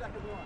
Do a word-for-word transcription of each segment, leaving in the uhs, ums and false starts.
second one.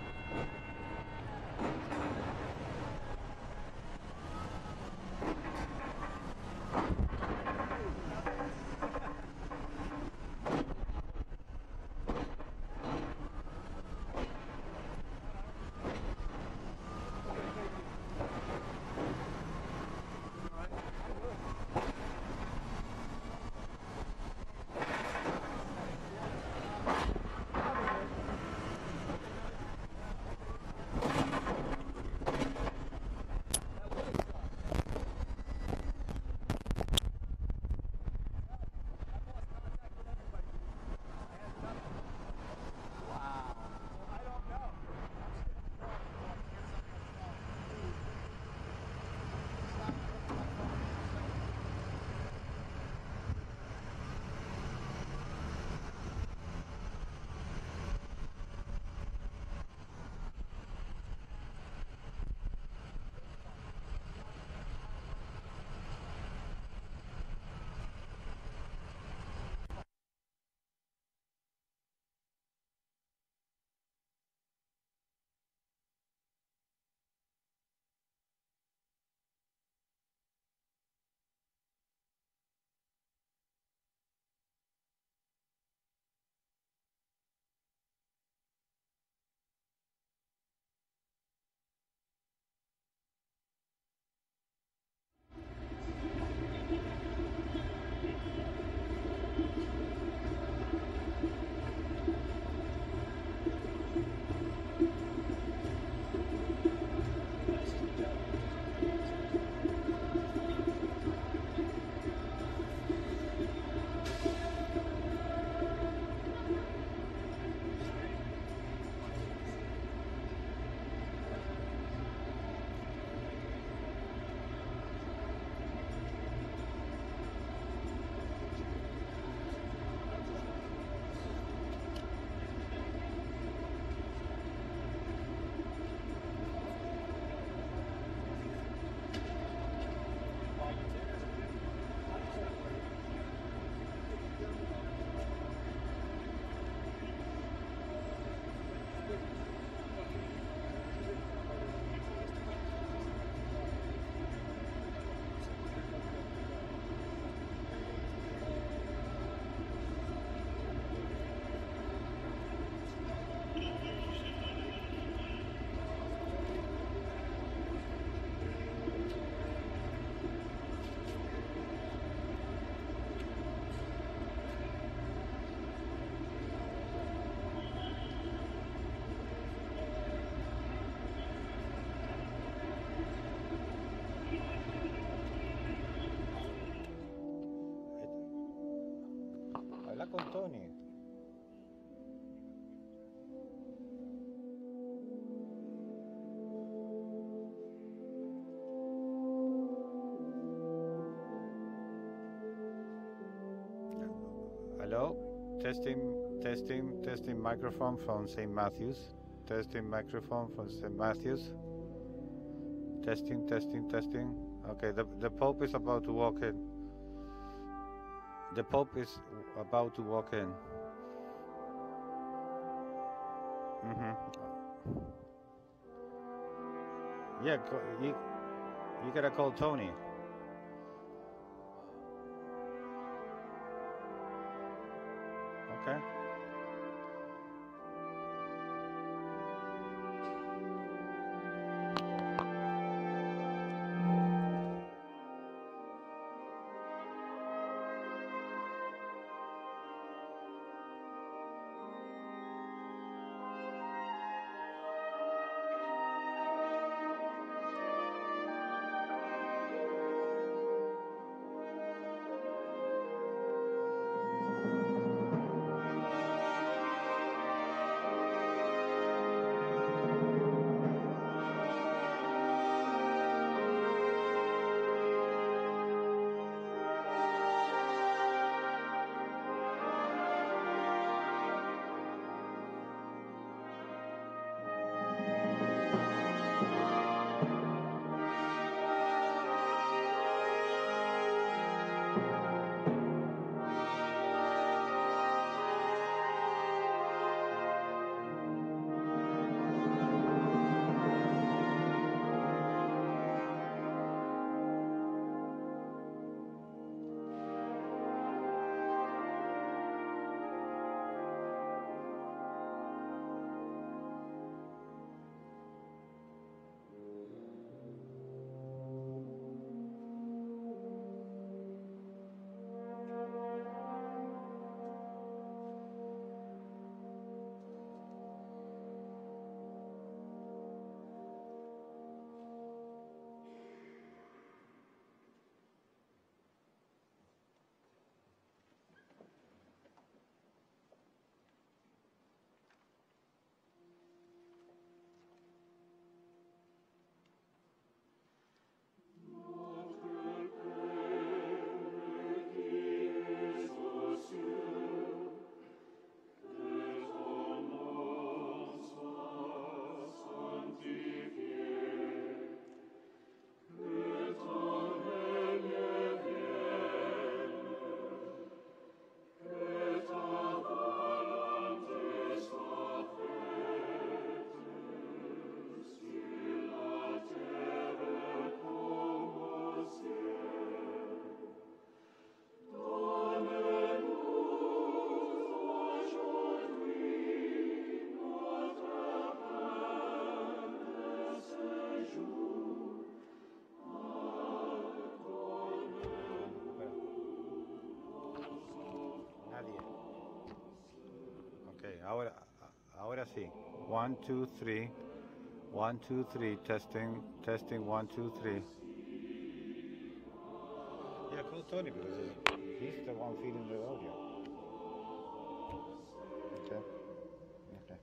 Con Tony. Hello? Testing, testing, testing microphone from Saint Matthews. Testing microphone from Saint Matthews. Testing, testing, testing. Okay, the, the Pope is about to walk in. The Pope is about to walk in. Mm-hmm. Yeah, you, you gotta call Tony. Okay. ahora, ahora sí. One, two, three. One, two, three. Testing, testing. One, two, three. Yeah, call Tony because he's the one feeding the audio. Okay. Okay.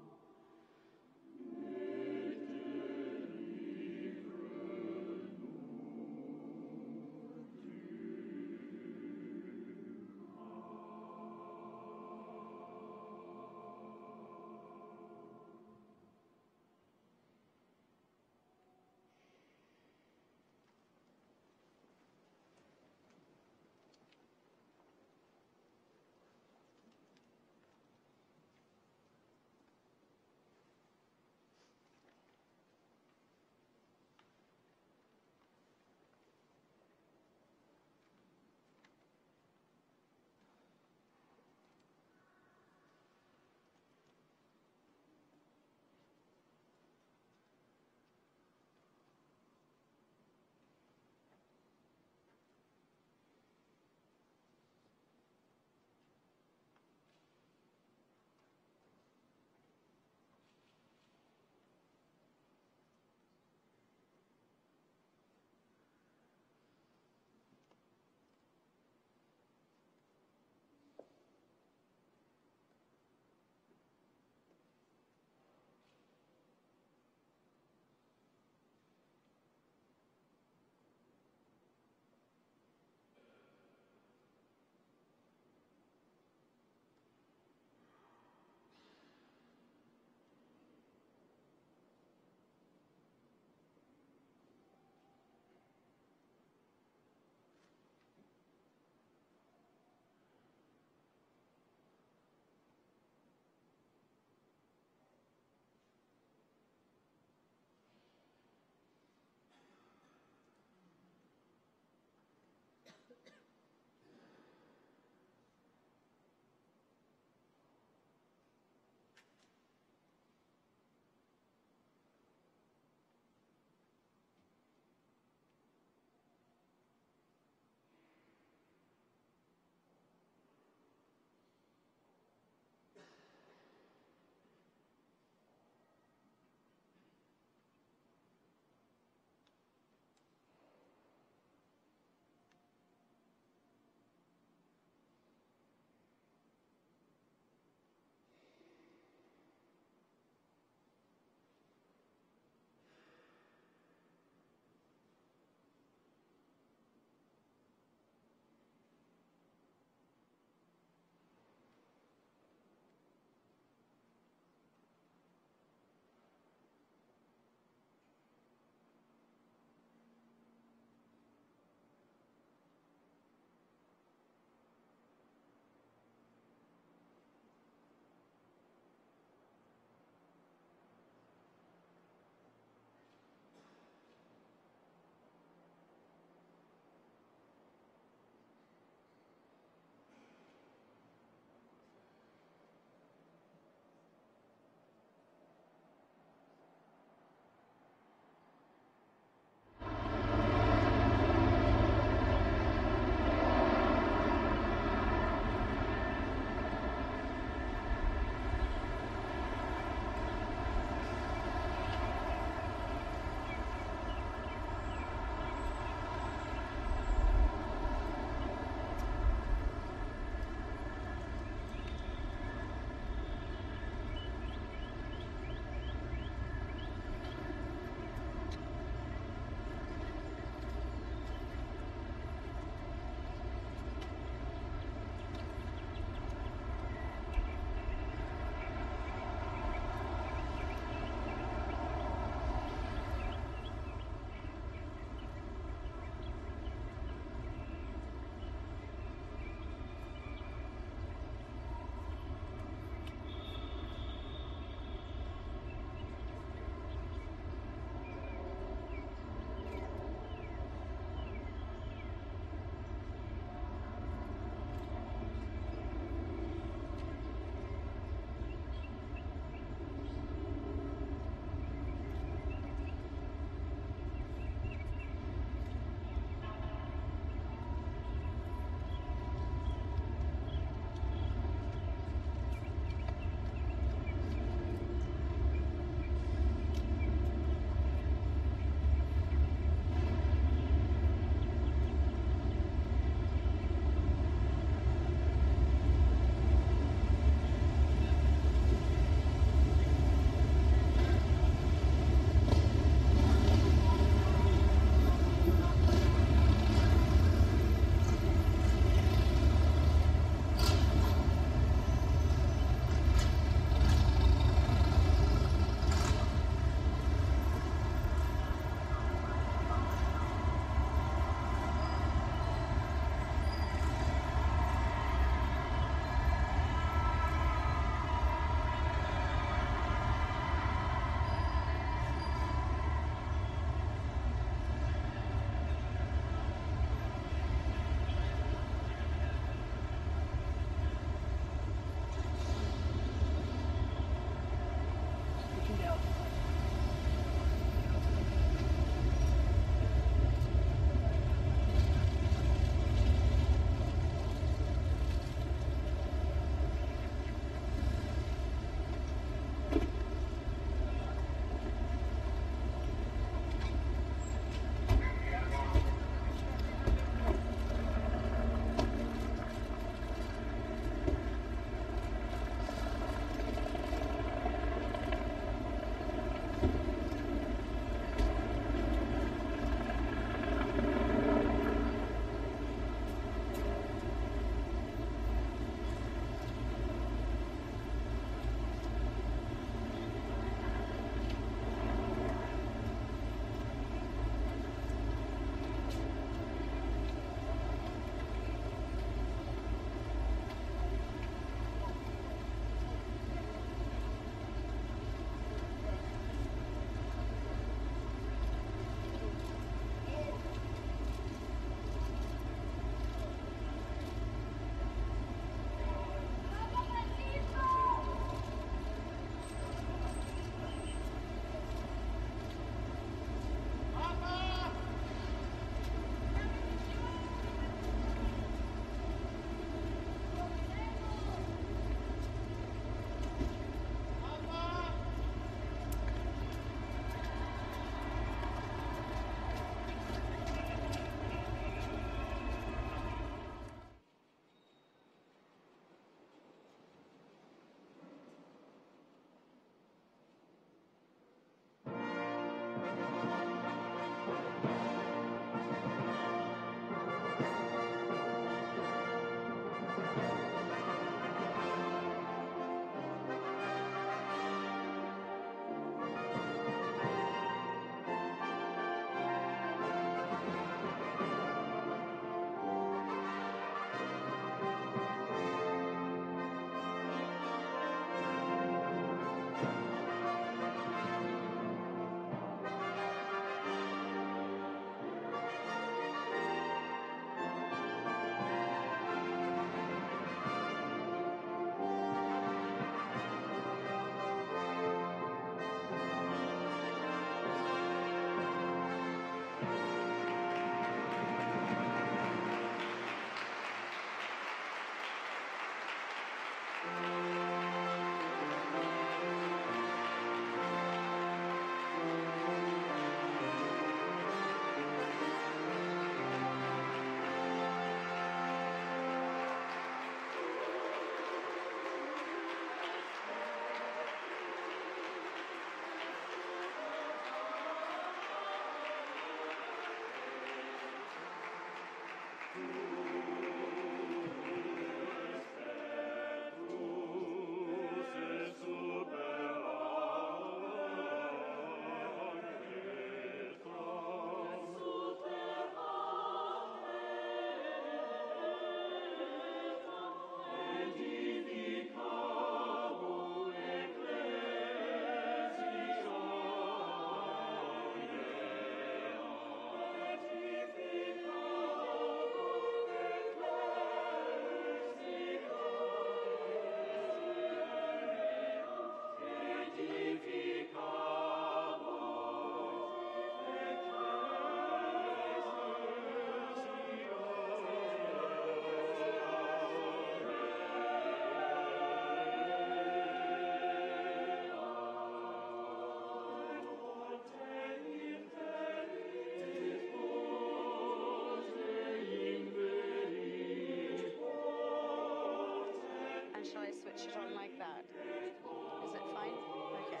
it on like that. Is it fine? Okay.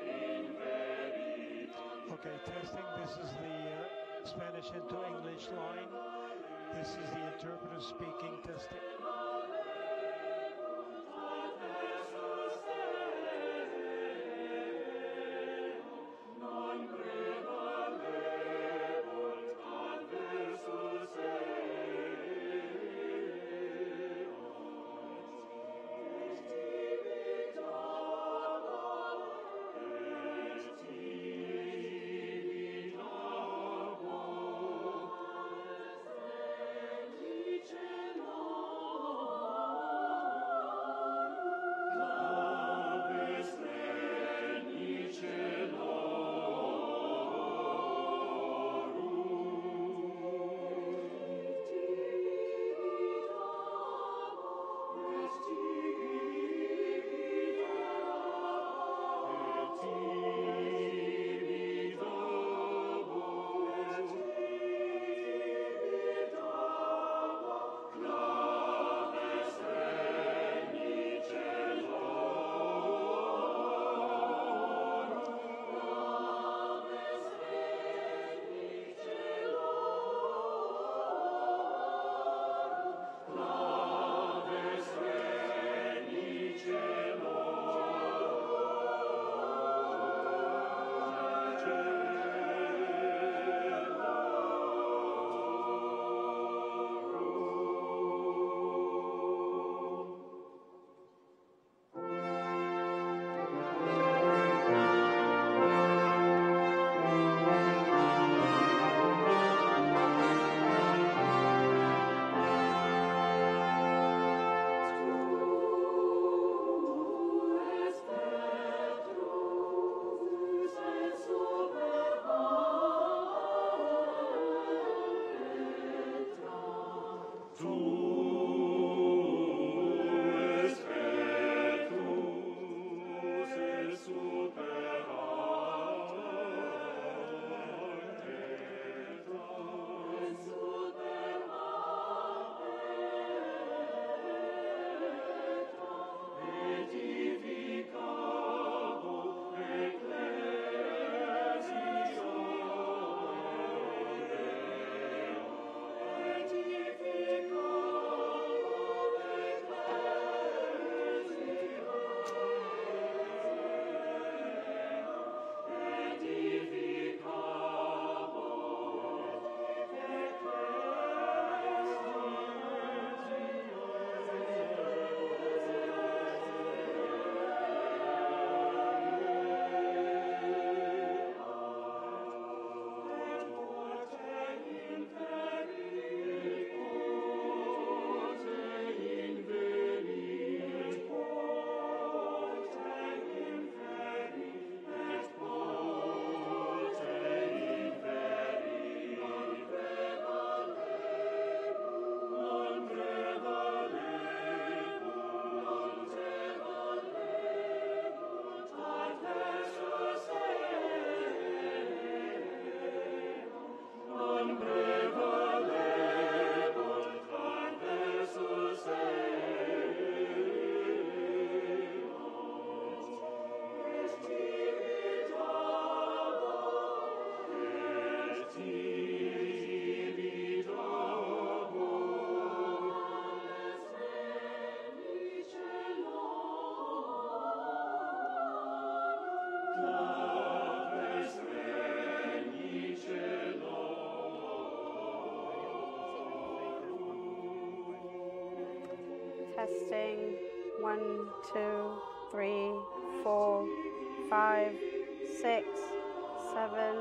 Okay, testing. This is the uh, Spanish into English line. This is the interpreter speaking, testing. Testing. One, two, three, four, five, six, seven,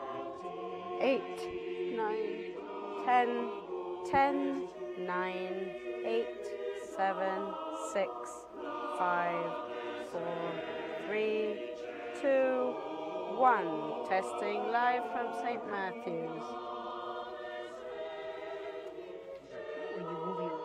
eight, nine, ten, ten, nine, eight, seven, six, five, four, three, two, one. Testing live from Saint Matthew's. When you move your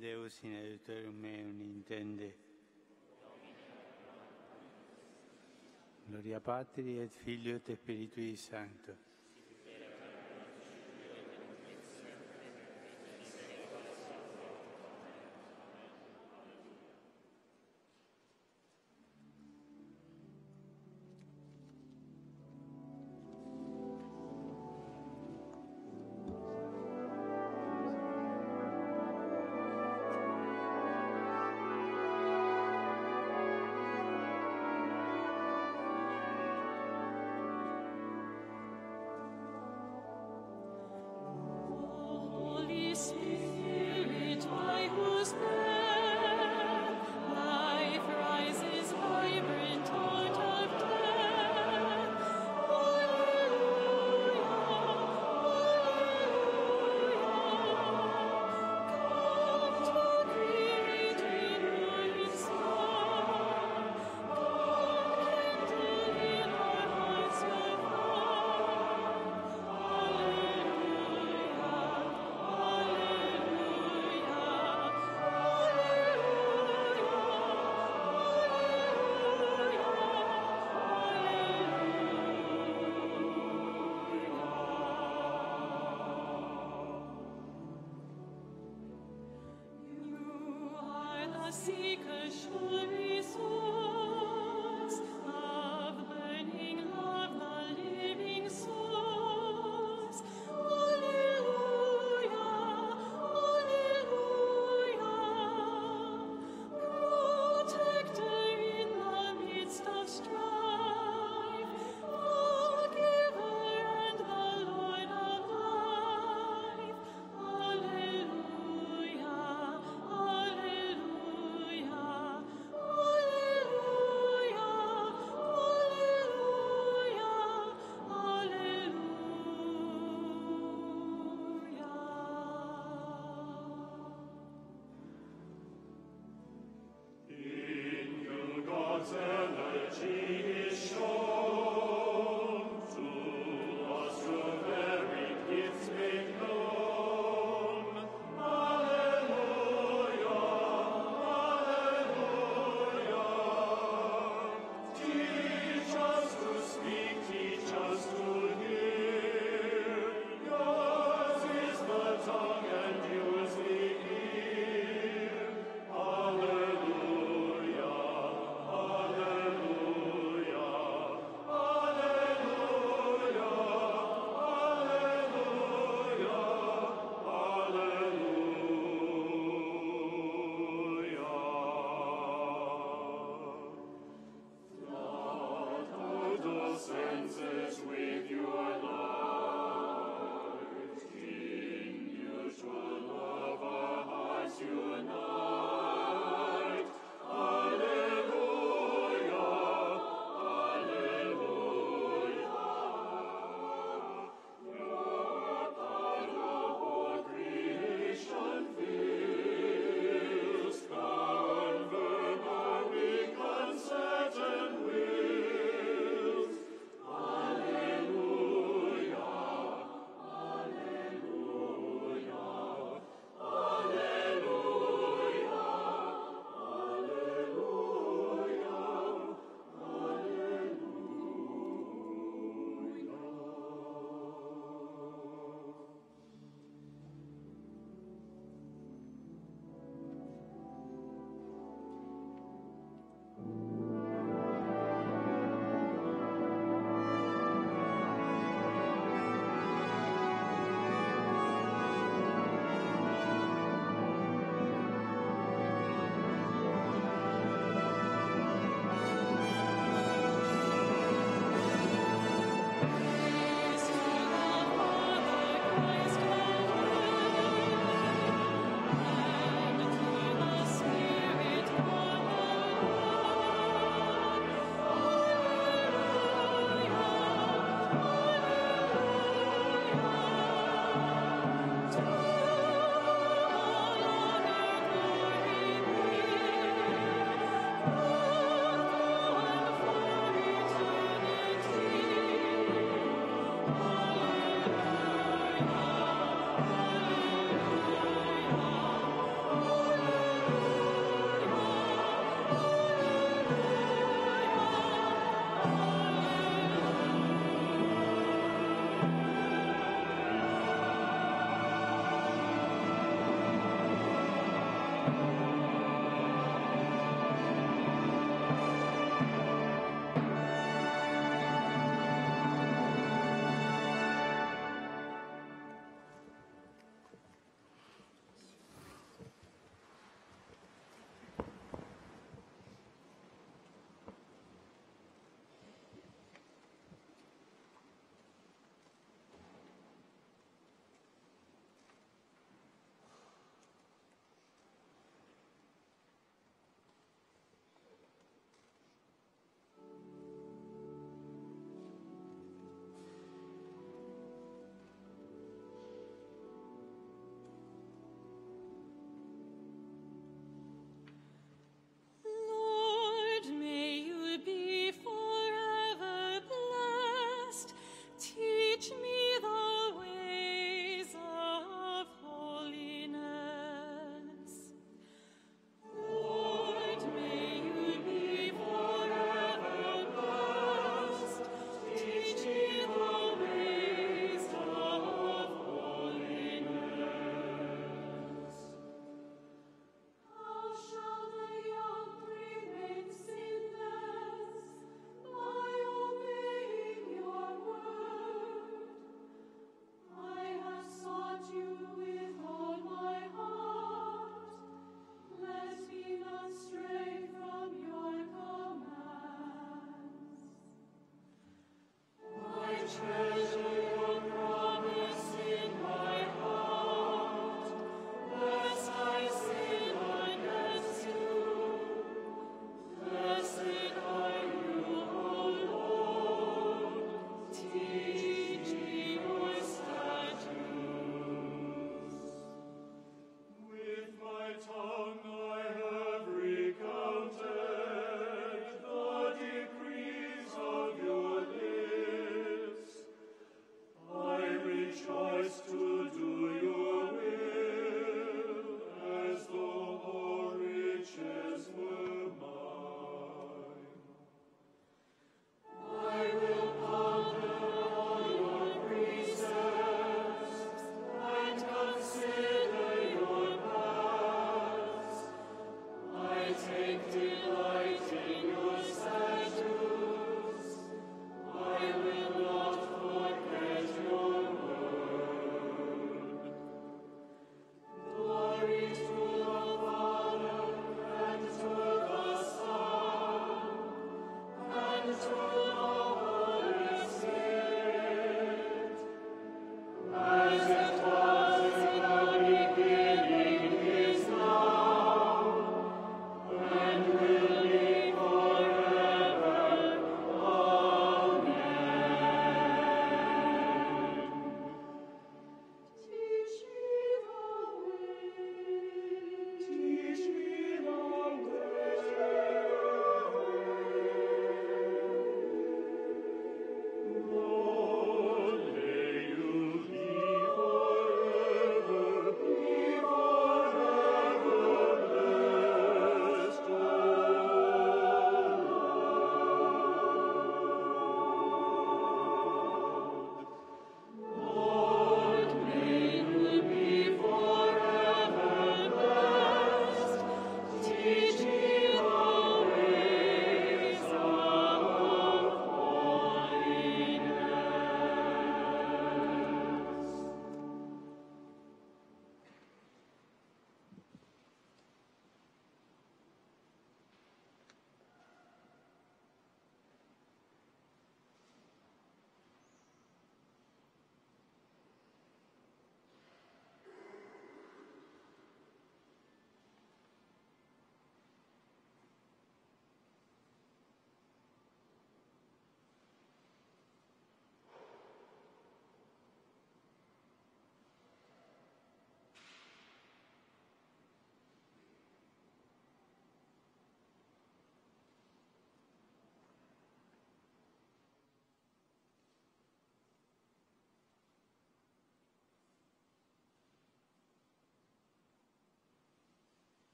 Deus in adiutorium meum intende. Gloria Patri et Filio et Spiritui Sancto.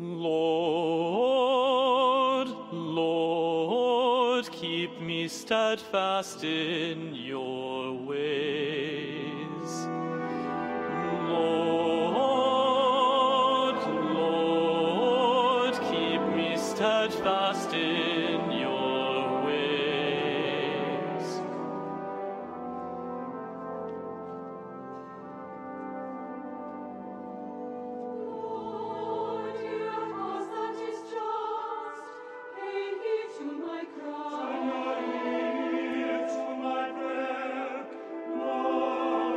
Lord, Lord, keep me steadfast in your ways. Lord, Lord, keep me steadfast in your ways. Lord, hear a cause that is just. Pay heed to my cry. Turn your ear to my prayer. Lord,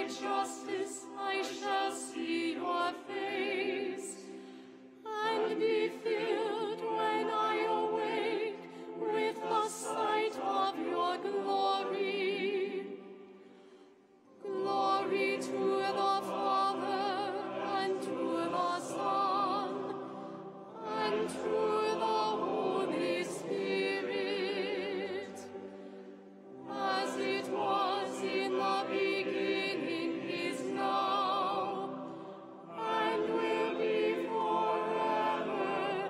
thy justice I shall see your face, and be filled when I awake with the sight of your glory. Glory to the Father, and to the Son, and to the Holy Spirit, as it was in the beginning, is now, and will be forever.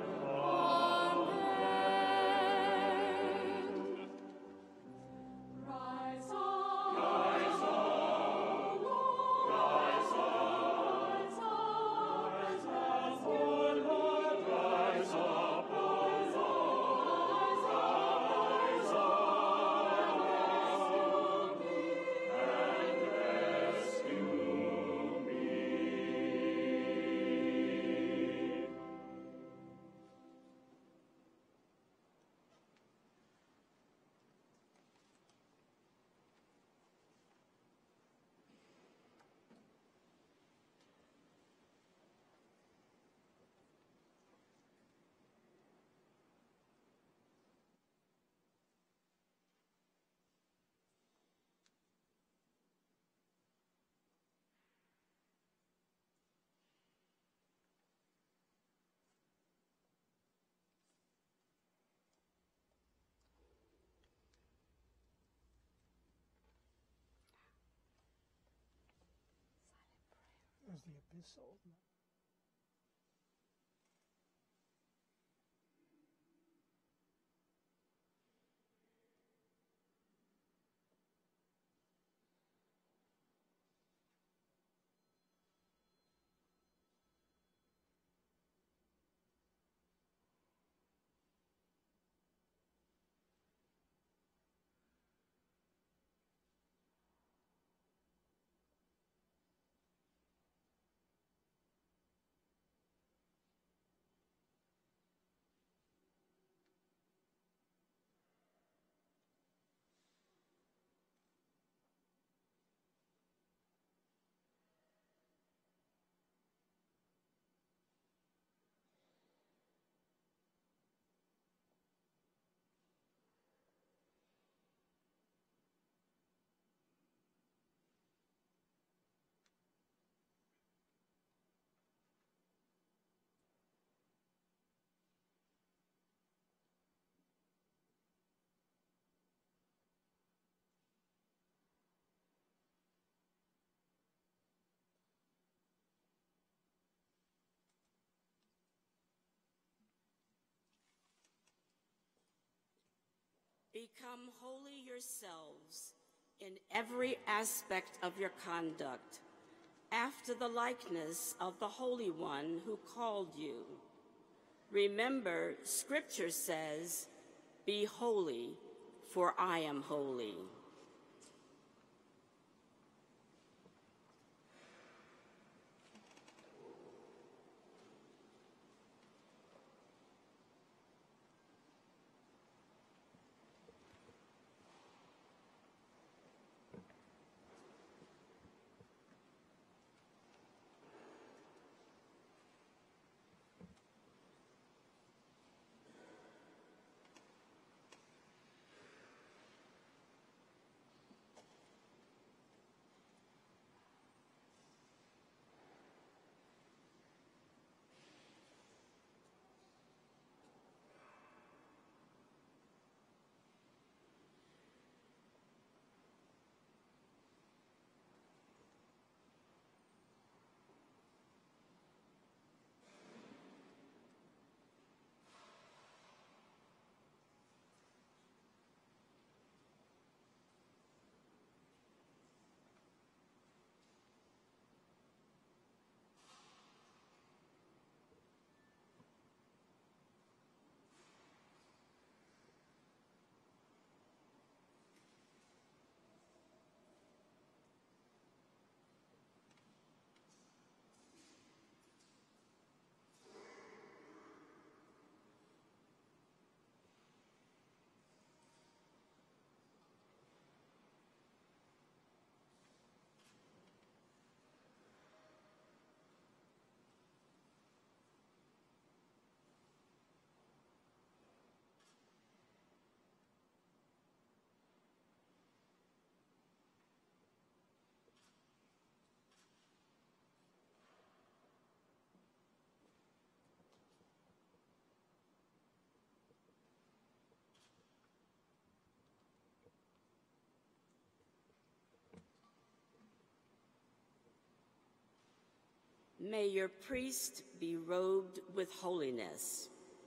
Amen. Rise up, rise up, Lord, rise up, rise up, rise up, Lord, Lord, rise up, rise up, rise up, rise up, and rescue me, and rescue me. There's the abyssal. Become holy yourselves in every aspect of your conduct, after the likeness of the Holy One who called you. Remember, Scripture says, "Be holy, for I am holy." May your priest be robed with holiness.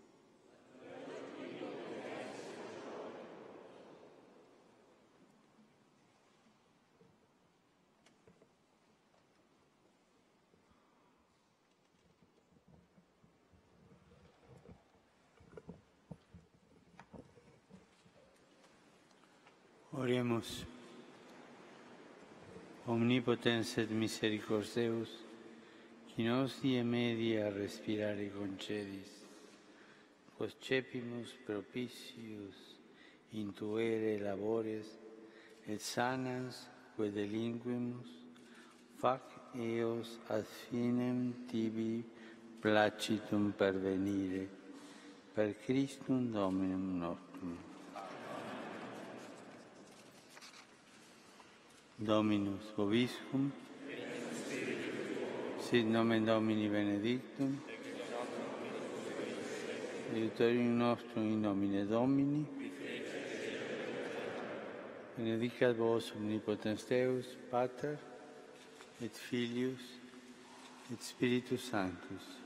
Oremus. Omnipotens et misericordeus, qui nos die media respirare concedis, poscepimus propitius intuere labores, et sanas quae delinquimus, fac eos ad finem tibi placitum pervenire, per Christum Dominum nostrum. Dominus vobiscum, sit nomen Domini benedictum, aiutorium nostrum in nomine Domini, benedicat vos omnipotens Deus, Pater, et Filius, et Spiritus Sanctus.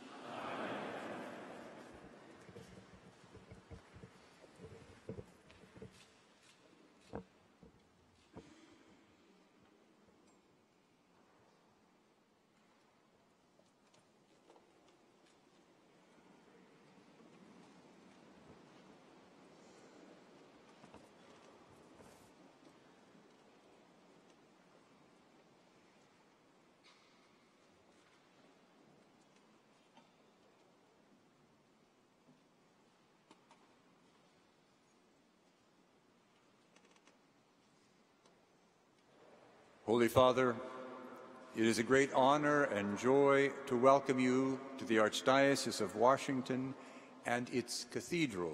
Holy Father, it is a great honor and joy to welcome you to the Archdiocese of Washington and its Cathedral.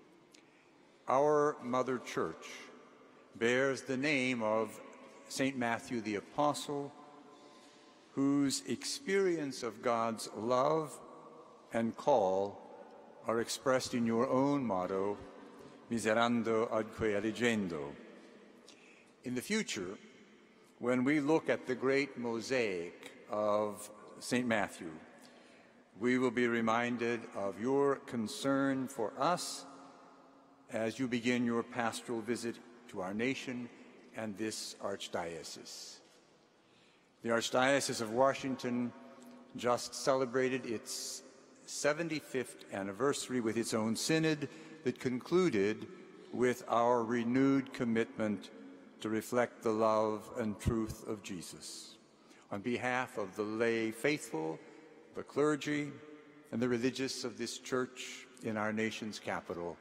Our Mother Church bears the name of Saint Matthew the Apostle, whose experience of God's love and call are expressed in your own motto, Miserando adque eligendo. In the future, when we look at the great mosaic of Saint Matthew, we will be reminded of your concern for us as you begin your pastoral visit to our nation and this archdiocese. The Archdiocese of Washington just celebrated its seventy-fifth anniversary with its own synod that concluded with our renewed commitment to reflect the love and truth of Jesus. On behalf of the lay faithful, the clergy, and the religious of this church in our nation's capital,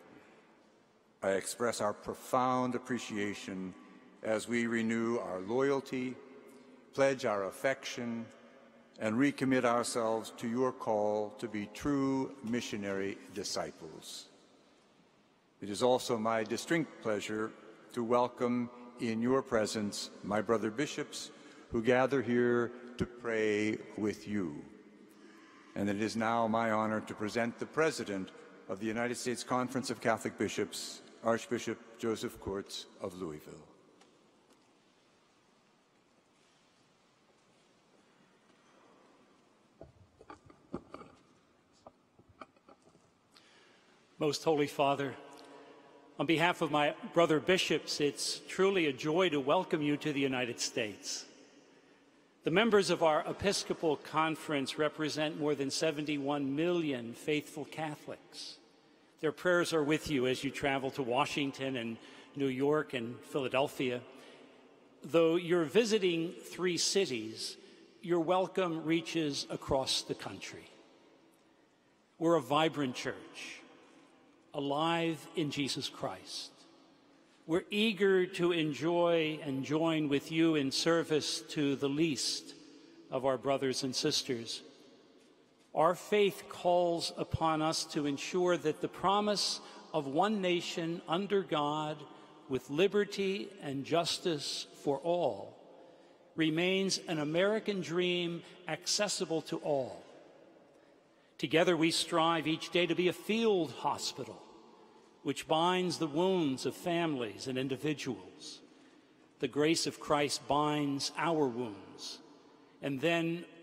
I express our profound appreciation as we renew our loyalty, pledge our affection, and recommit ourselves to your call to be true missionary disciples. It is also my distinct pleasure to welcome in your presence my brother bishops who gather here to pray with you. And it is now my honor to present the President of the United States Conference of Catholic Bishops, Archbishop Joseph Kurtz of Louisville. Most Holy Father, on behalf of my brother bishops, it's truly a joy to welcome you to the United States. The members of our Episcopal Conference represent more than seventy-one million faithful Catholics. Their prayers are with you as you travel to Washington and New York and Philadelphia. Though you're visiting three cities, your welcome reaches across the country. We're a vibrant church, alive in Jesus Christ. We're eager to enjoy and join with you in service to the least of our brothers and sisters. Our faith calls upon us to ensure that the promise of one nation under God with liberty and justice for all remains an American dream accessible to all. Together we strive each day to be a field hospital which binds the wounds of families and individuals. The grace of Christ binds our wounds, and then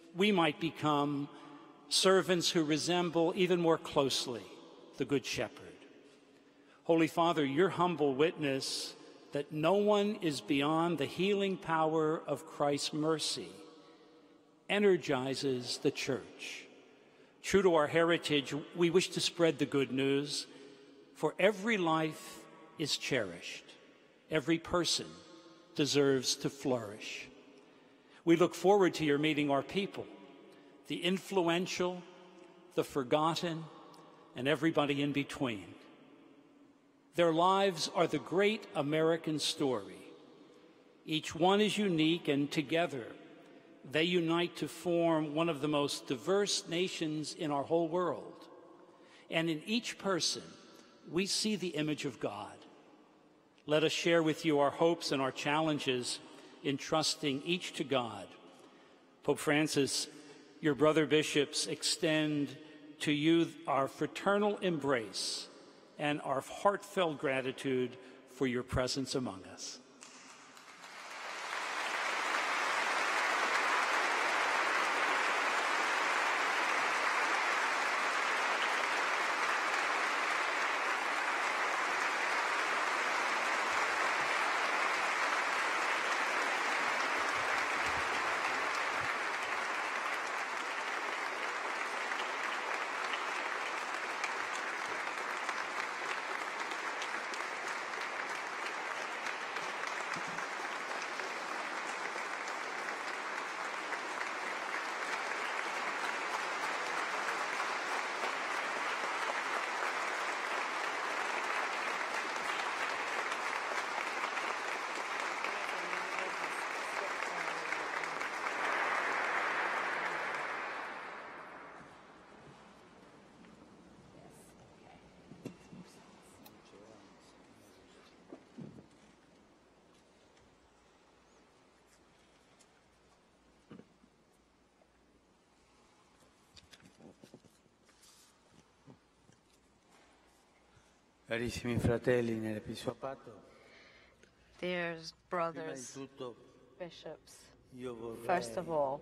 we might become servants who resemble even more closely the Good Shepherd. Holy Father, your humble witness that no one is beyond the healing power of Christ's mercy energizes the Church. True to our heritage, we wish to spread the good news, for every life is cherished. Every person deserves to flourish. We look forward to your meeting our people, the influential, the forgotten, and everybody in between. Their lives are the great American story. Each one is unique, and together they unite to form one of the most diverse nations in our whole world. And in each person, we see the image of God. Let us share with you our hopes and our challenges in trusting each to God. Pope Francis, your brother bishops extend to you our fraternal embrace and our heartfelt gratitude for your presence among us. Carissimi fratelli nell'Episcopato, Dear prima di brothers, tutto bishops, io vorrei first of all,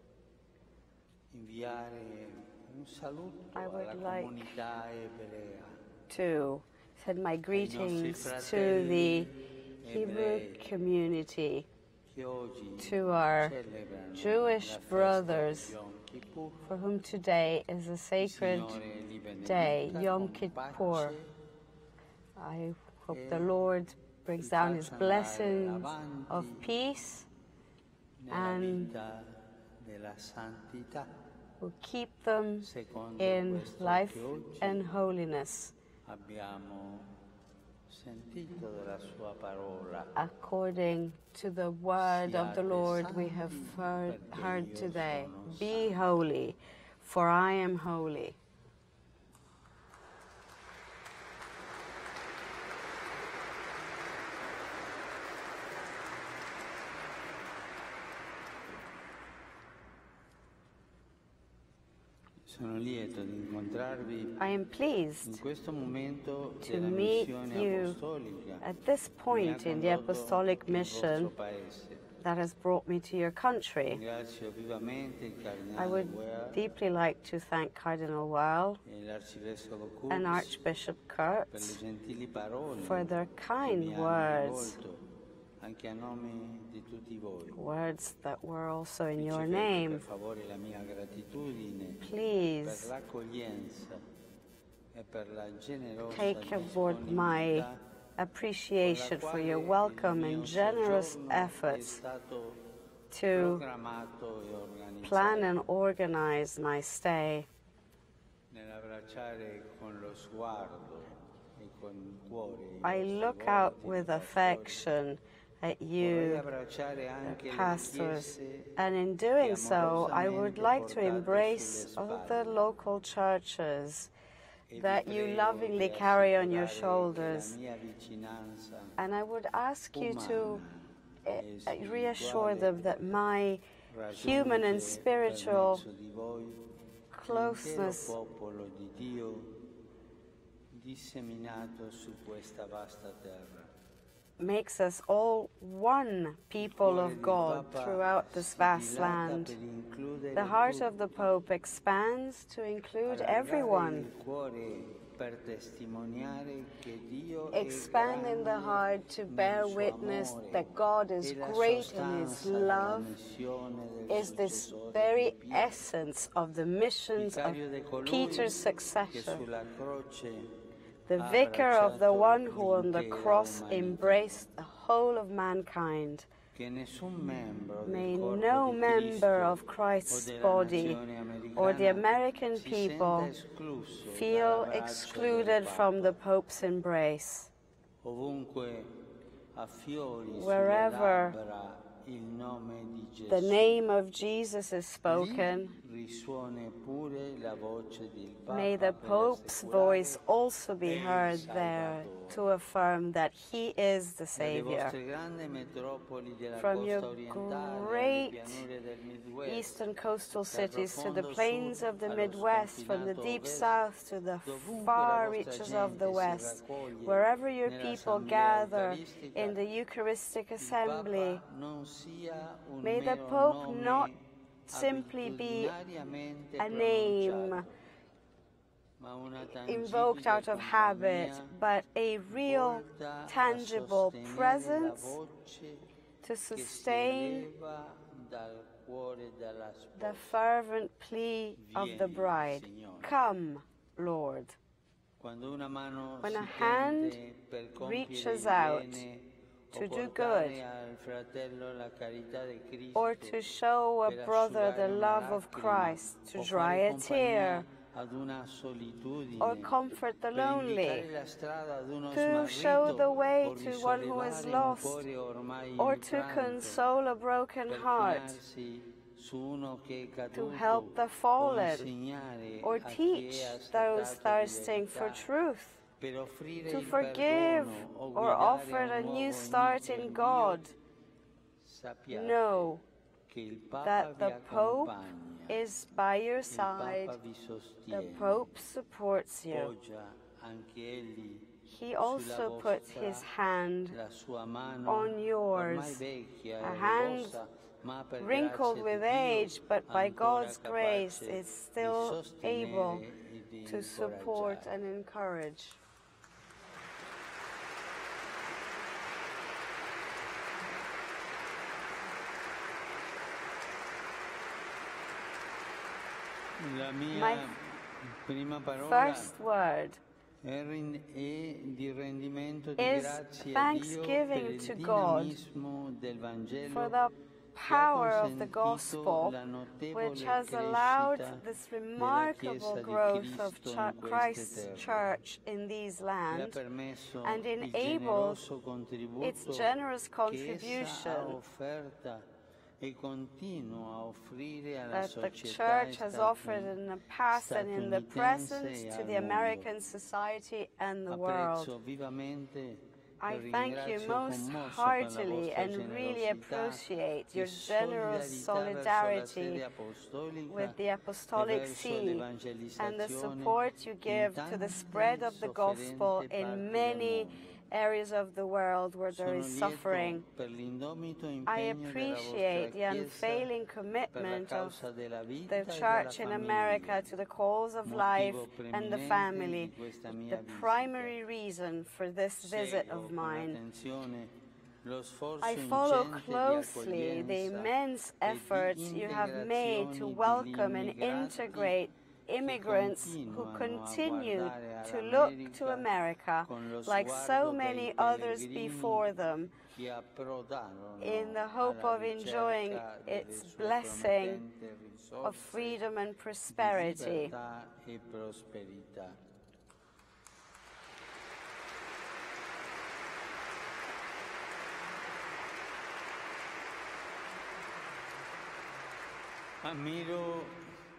inviare un saluto I would alla like comunità ebrea, to send my ai nostri greetings to the fratelli Hebrew ebrei community, che oggi to our celebrano Jewish la festa brothers, di Yom Kippur. for whom today is a Il sacred Signore li benedica day, Yom con Kippur. pace I hope e the Lord brings li down his faccia andare blessings avanti of peace nella and vita della santità, will keep them secondo in questo life che oggi and holiness, abbiamo sentito della sua parola. according to the word of the Lord we have heard, heard today. Be holy, for I am holy. Sono lieto di incontrarvi I am in pleased questo momento to della meet missione you apostolica at this che mi ha point in the condotto apostolic nel vostro mission paese. that has brought me to your country. Ringrazio vivamente il I cardinale would Guerra deeply like to thank Cardinal Weil e l'arcivescovo and Kurz Archbishop per le Kurtz gentili parole for their che kind mi hanno words, rivolto, anche a nome di tutti voi. words that were also in your Ricevete name. per favore la mia gratitudine per Please l'accoglienza e per la generosa take aboard my disponibilità appreciation con la for your quale welcome il mio and generous soggiorno è efforts stato to programmato e organizzato plan and organize my stay. nell'abbracciare con lo sguardo e con il cuore i I vostri look volti out di with pastori. affection at Vorrei you, abbracciare anche le pastors, chiese and in doing che so, I would amorosamente like to portate embrace sulle all the spalle local churches e vi that you prego lovingly di carry on your assicurare che shoulders. la mia vicinanza And I would ask you to umana eh, e reassure spirituale them that my human and raggiunge spiritual per mezzo di voi closeness l'intero popolo di Dio disseminato su questa vasta terra. makes us all one people of God throughout this vast land. The heart of the Pope expands to include everyone, expanding the heart to bear witness that God is great in His love, is this very essence of the missions of Peter's successor. The vicar of the one who on the cross embraced the whole of mankind. May no member of Christ's body or the American people feel excluded from the Pope's embrace. Wherever the name of Jesus is spoken, may the Pope's voice also be heard there to affirm that he is the Savior. From your great eastern coastal cities to the plains of the Midwest, from the deep south to the far reaches of the West, wherever your people gather in the Eucharistic assembly, may the Pope not simply be a name invoked out of habit, but a real, tangible presence to sustain the fervent plea of the bride. Come, Lord. When a hand reaches out to do good, or to show a brother the love of Christ, to dry a tear, or comfort the lonely, to show the way to one who is lost, or to console a broken heart, to help the fallen, or teach those thirsting for truth, to forgive or offer a new start in God. Know that the Pope is by your side. The Pope supports you. He also puts his hand on yours, a hand wrinkled with age, but by God's grace is still able to support and encourage. My first word is thanksgiving to God for the power of the gospel, which has allowed this remarkable growth of ch- Christ's church in these lands and enabled its generous contribution that the Church has offered in the past and in the present to the American society and the world. I thank you most heartily and really appreciate your generous solidarity with the Apostolic See and the support you give to the spread of the gospel in many areas of the world where there is suffering. I appreciate the unfailing commitment of the Church in America to the cause of life and the family, the primary reason for this visit of mine. I follow closely the immense efforts you have made to welcome and integrate immigrants who continue to look to America, like so many others before them, in the hope of enjoying its blessing of freedom and prosperity.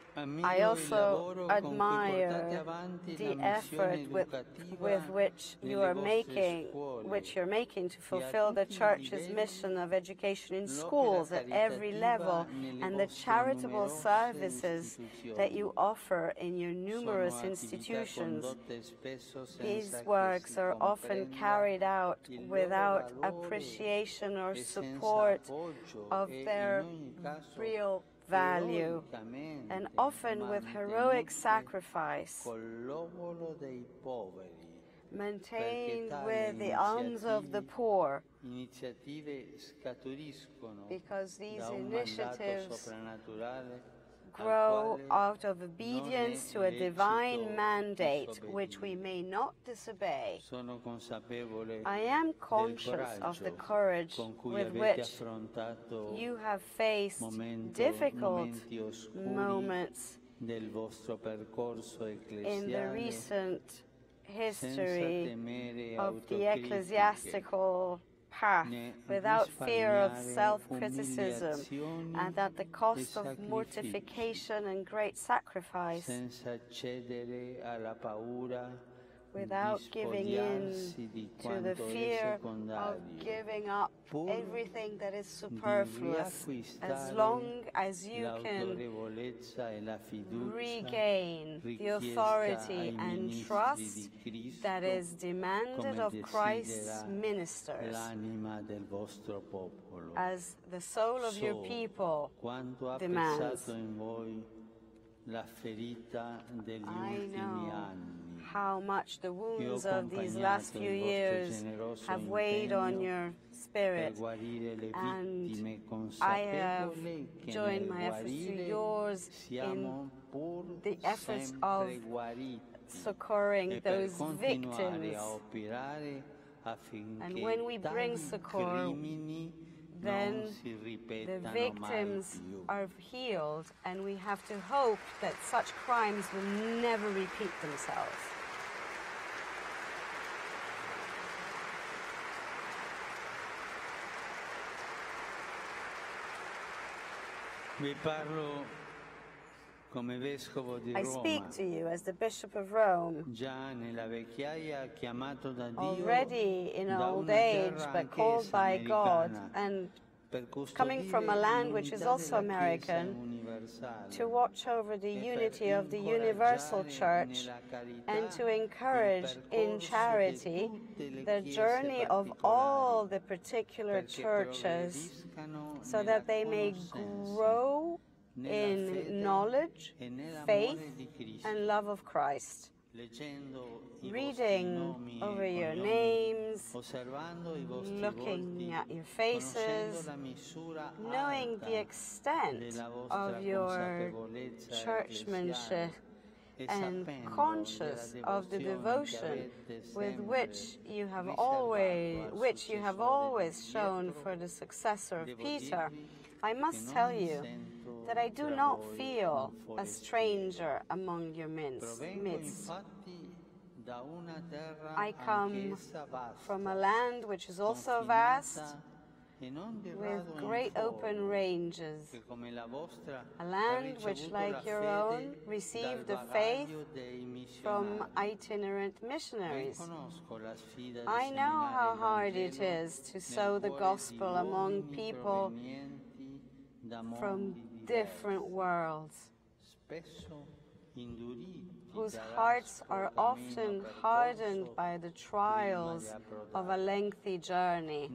I also admire the effort with, with which you are making, which you're making to fulfill the Church's mission of education in schools at every level, and the charitable services that you offer in your numerous institutions. These works are often carried out without appreciation or support of their real value, and often with heroic sacrifice, maintained with the alms of the poor, because these initiatives grow out of obedience to a divine mandate which we may not disobey. I am conscious of the courage with which you have faced difficult moments in the recent history of the ecclesiastical path, without fear of self-criticism, and at the cost of mortification and great sacrifice, without giving in to the fear of giving up everything that is superfluous, as long as you can regain the authority and trust that is demanded of Christ's ministers, as the soul of your people demands. I know how much the wounds of these last few years have weighed on your spirit, and I have joined my efforts to yours in the efforts of succouring those victims. And when we bring succor, then the victims are healed, and we have to hope that such crimes will never repeat themselves. I speak to you as the Bishop of Rome, already in old age, but called by God, and coming from a land which is also American, to watch over the unity of the universal church and to encourage in charity the journey of all the particular churches, so that they may grow in knowledge, faith, and love of Christ. Reading over your names, looking at your faces, knowing the extent of your churchmanship, and conscious of the devotion with which you have always, which you have always shown for the successor of Peter, I must tell you that I do not feel a stranger among your midst. I come from a land which is also vast, with great open ranges, a land which, like your own, received the faith from itinerant missionaries. I know how hard it is to sow the gospel among people from different worlds, whose hearts are often hardened by the trials of a lengthy journey.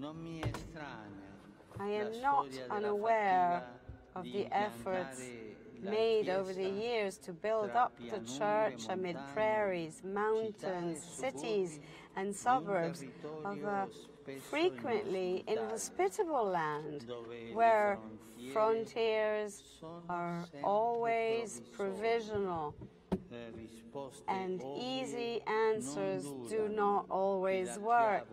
I am not unaware of the efforts made over the years to build up the church amid prairies, mountains, cities, and suburbs of a frequently inhospitable land, where frontiers are always provisional and easy answers do not always work.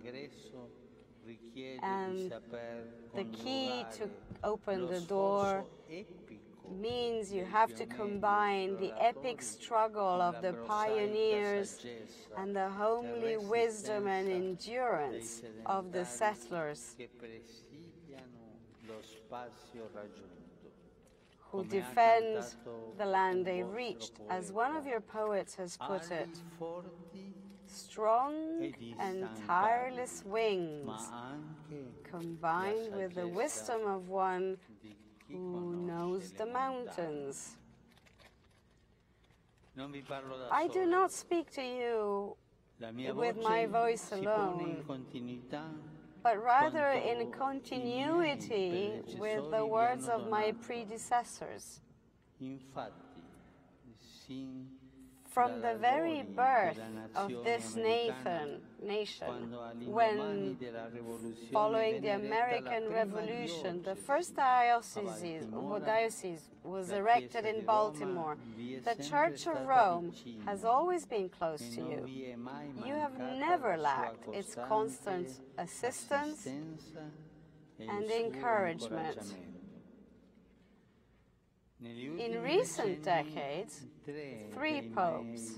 And the key to open the door means you have to combine the epic struggle of the pioneers and the homely wisdom and endurance of the settlers, who defend the land they reached. As one of your poets has put it, strong and tireless wings, combined with the wisdom of one who knows the mountains. I do not speak to you with my voice alone, but rather in continuity with the words of my predecessors. From the very birth of this nation, nation, when, following the American Revolution, the first diocese, diocese was erected in Baltimore, the Church of Rome has always been close to you. You have never lacked its constant assistance and encouragement. In recent decades, three popes,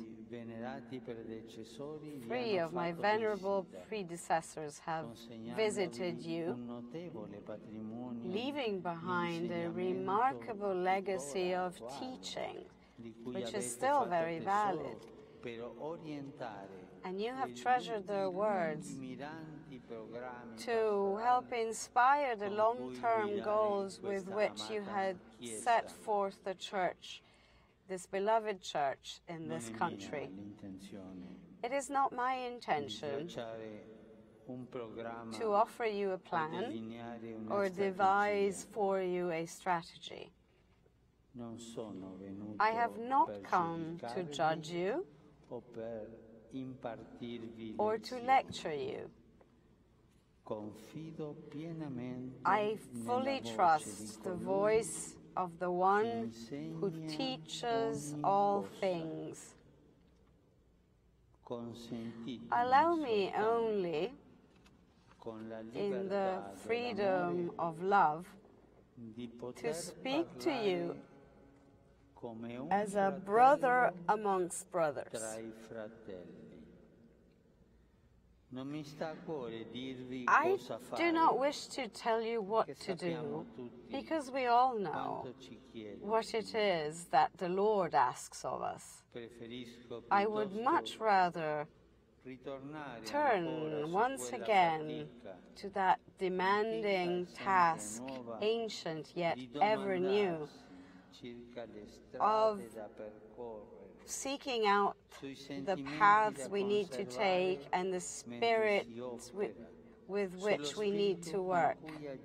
three of my venerable predecessors have visited you, leaving behind a remarkable legacy of teaching, which is still very valid. And you have treasured their words to help inspire the long-term goals with which you had set forth the church, this beloved church in this country. It is not my intention to offer you a plan or devise for you a strategy. I have not come to judge you or to lecture you. I fully trust the voice of the one who teaches all things. Allow me only, in the freedom of love, to speak to you as a brother amongst brothers. I do not wish to tell you what to do, because we all know what it is that the Lord asks of us. I would much rather turn once again to that demanding task, ancient yet ever new, of seeking out the paths we need to take and the spirit with, with which we need to work,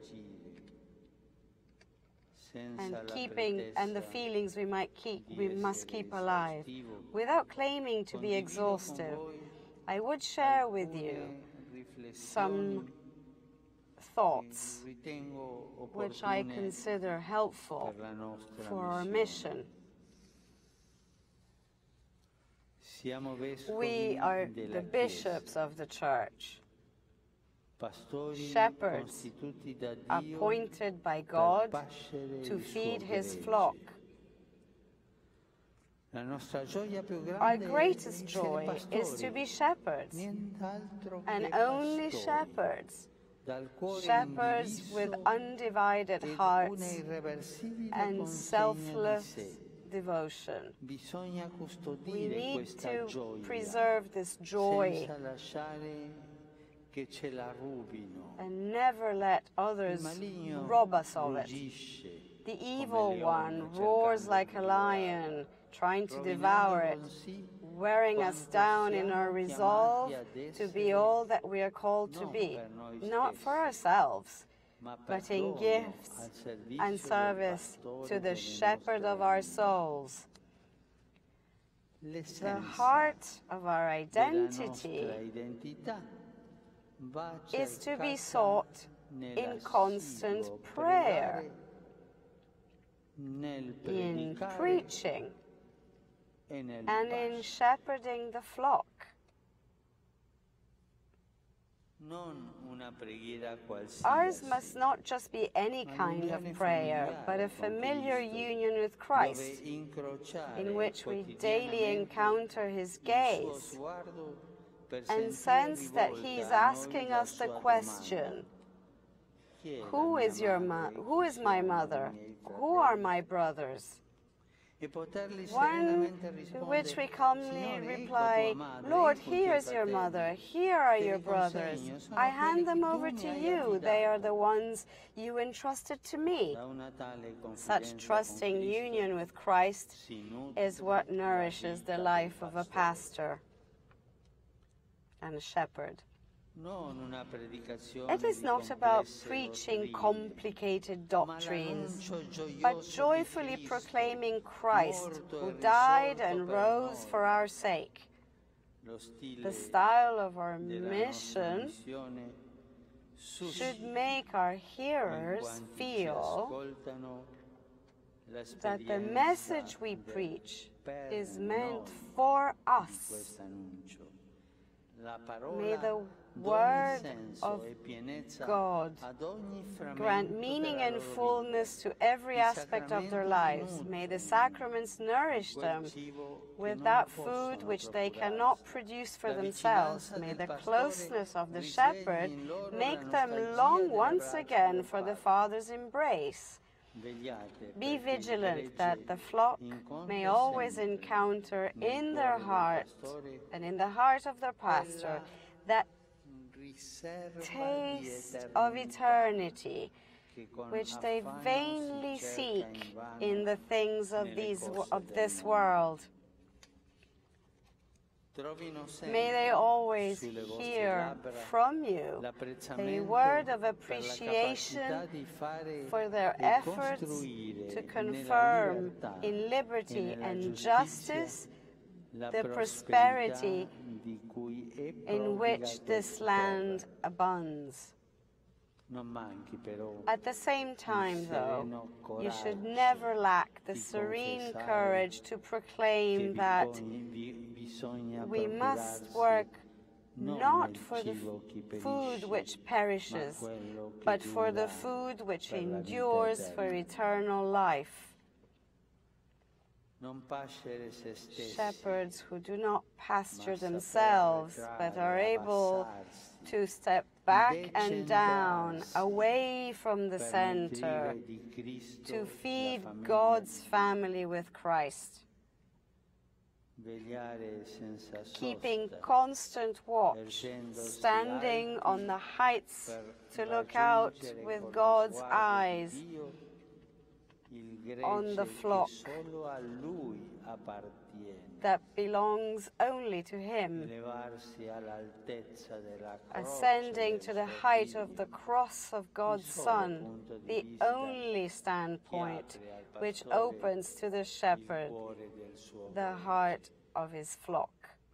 and keeping and the feelings we might keep we must keep alive. Without claiming to be exhaustive, I would share with you some thoughts which I consider helpful for our mission. We are the bishops of the church, shepherds appointed by God to feed his flock. Our greatest joy is to be shepherds, and only shepherds, shepherds with undivided hearts and selfless devotion. We need to preserve this joy and never let others rob us of it. The evil one roars like a lion, trying to devour it, wearing us down in our resolve to be all that we are called to be, not for ourselves, but in gifts and service to the shepherd of our souls. The heart of our identity is to be sought in constant prayer, in preaching, and in shepherding the flock. Ours must not just be any kind of prayer, but a familiar union with Christ, in which we daily encounter his gaze and sense that he's asking us the question, who is your mo- who is my mother, who are my brothers? One to which we calmly reply, Lord, here is your mother, here are your brothers. I hand them over to you. They are the ones you entrusted to me. Such trusting union with Christ is what nourishes the life of a pastor and a shepherd. It is not about preaching complicated doctrines, but joyfully proclaiming Christ, who died and rose for our sake. The style of our mission should make our hearers feel that the message we preach is meant for us. May the Word of God grant meaning and fullness to every aspect of their lives. May the sacraments nourish them with that food which they cannot produce for themselves. May the closeness of the shepherd make them long once again for the Father's embrace. Be vigilant that the flock may always encounter in their heart and in the heart of their pastor that taste of eternity which they vainly seek in the things of, these, of this world. May they always hear from you a word of appreciation for their efforts to confirm in liberty and justice the prosperity in which this land abounds. At the same time, though, you should never lack the serene courage to proclaim that we must work not for the food which perishes, but for the food which endures for eternal life. Shepherds who do not pasture themselves, but are able to step back and down, away from the center, to feed God's family with Christ. Keeping constant watch, standing on the heights to look out with God's eyes on the flock that belongs only to Him, ascending to the height of the cross of God's Son, the only standpoint which opens to the shepherd the heart of his flock.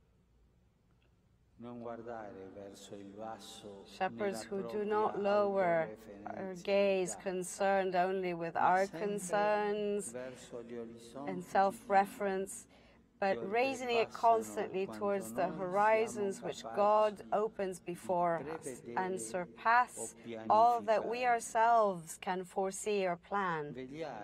Shepherds who do not lower our gaze, concerned only with our concerns and self-reference, but raising it constantly towards the horizons which God opens before us and surpass all that we ourselves can foresee or plan.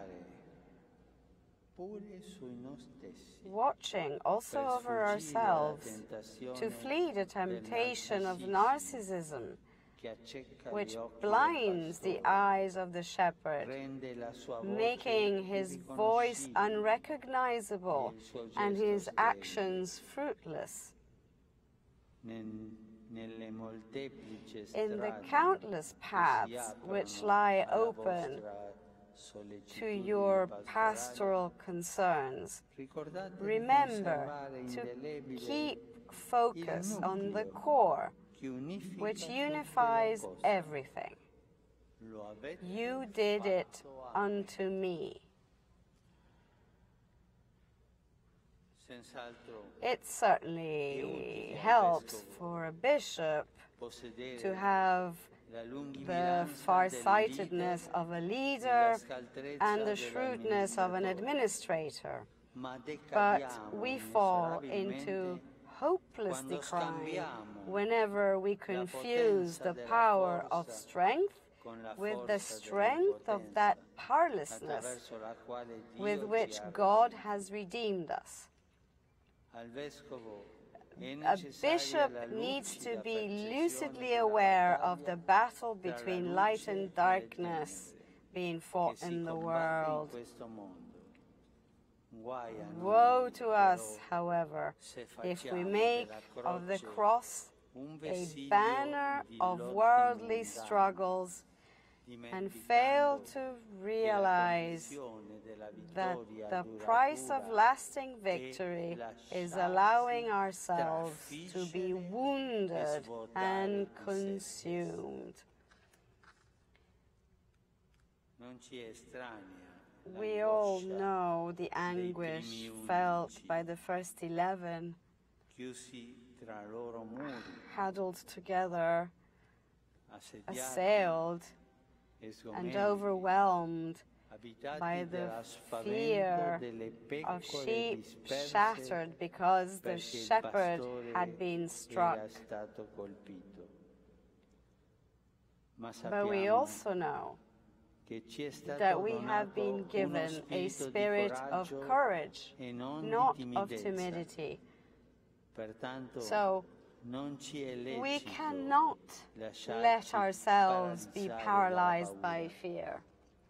Watching also over ourselves to flee the temptation of narcissism, which blinds the eyes of the shepherd, making his voice unrecognizable and his actions fruitless. In the countless paths which lie open to your pastoral concerns, remember to keep focus on the core, which unifies everything. You did it unto me. It certainly helps for a bishop to have the farsightedness of a leader and the shrewdness of an administrator. But we fall into hopeless decline whenever we confuse the power of strength with the strength of that powerlessness with which God has redeemed us. A bishop needs to be lucidly aware of the battle between light and darkness, being fought in the world. Woe to us, however, if we make of the cross a banner of worldly struggles and fail to realize that the price of lasting victory is allowing ourselves to be wounded and consumed. We all know the anguish felt by the first eleven, huddled together, assailed, and overwhelmed by the fear of sheep shattered because the shepherd had been struck. But we also know that we have been given a spirit of courage, not of timidity. So we cannot let ourselves be paralyzed by fear.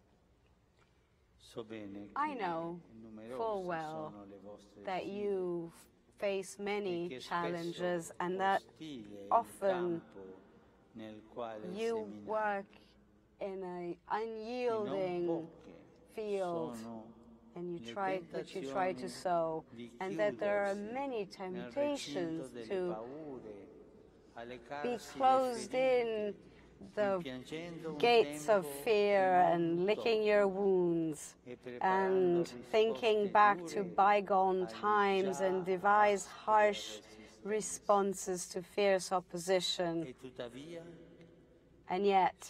I know full well that you face many challenges and that often you work in an unyielding field and you try that you try to sow, and that there are many temptations to be closed in the gates of fear and licking your wounds and thinking back to bygone times and devise harsh responses to fierce opposition. And yet,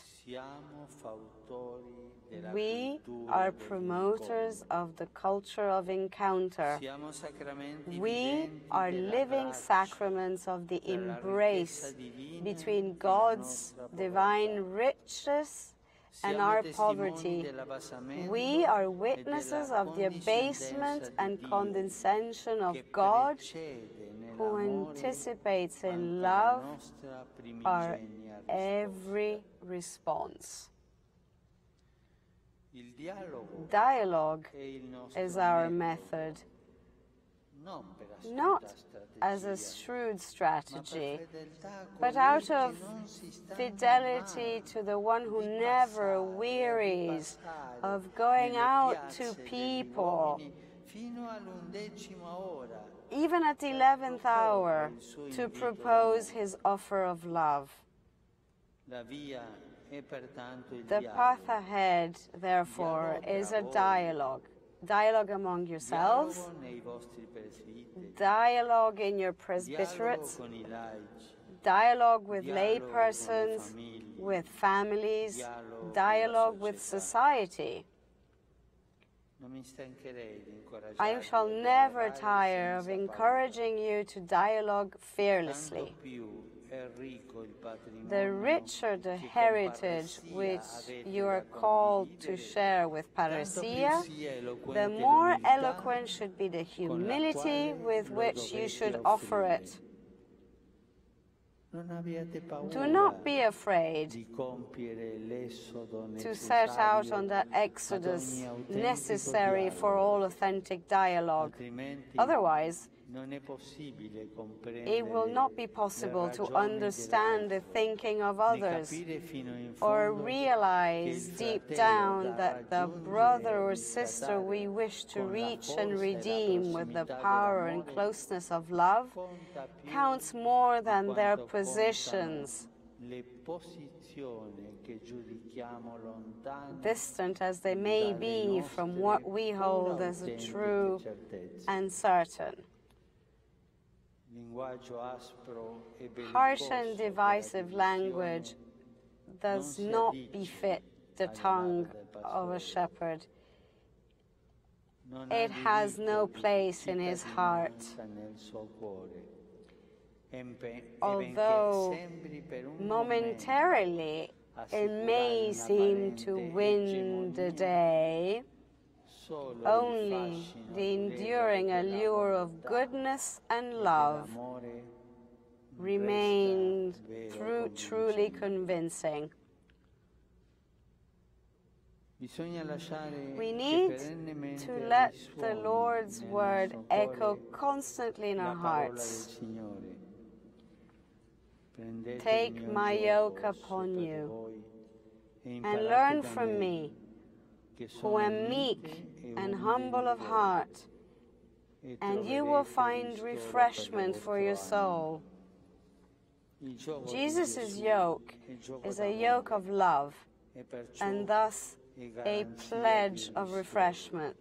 we are promoters of the culture of encounter. We are living sacraments of the embrace between God's divine riches and our poverty. We are witnesses of the abasement and condescension of God, who anticipates in love our every response. Dialogue is our method, not as a shrewd strategy, but out of fidelity to the one who never wearies of going out to people, even at the eleventh hour, to propose his offer of love. The path ahead, therefore, is a dialogue. Dialogue among yourselves, dialogue in your presbyterates, dialogue with laypersons, with families, dialogue with society. I shall never tire of encouraging you to dialogue fearlessly. The richer the heritage which you are called to share with parousia, the more eloquent should be the humility with which you should offer it. Do not be afraid to set out on that exodus necessary for all authentic dialogue. Otherwise, it will not be possible to understand the thinking of others or realize deep down that the brother or sister we wish to reach and redeem with the power and closeness of love counts more than their positions, distant as they may be from what we hold as a true and certain. Harsh and divisive language does not befit the tongue of a shepherd. It has no place in his heart. Although momentarily it may seem to win the day, only the enduring allure of goodness and love remained through truly convincing. We need to let the Lord's word echo constantly in our hearts. Take my yoke upon you and learn from me, who am meek and humble of heart, and you will find refreshment for your soul. Jesus' yoke is a yoke of love, and thus a pledge of refreshment.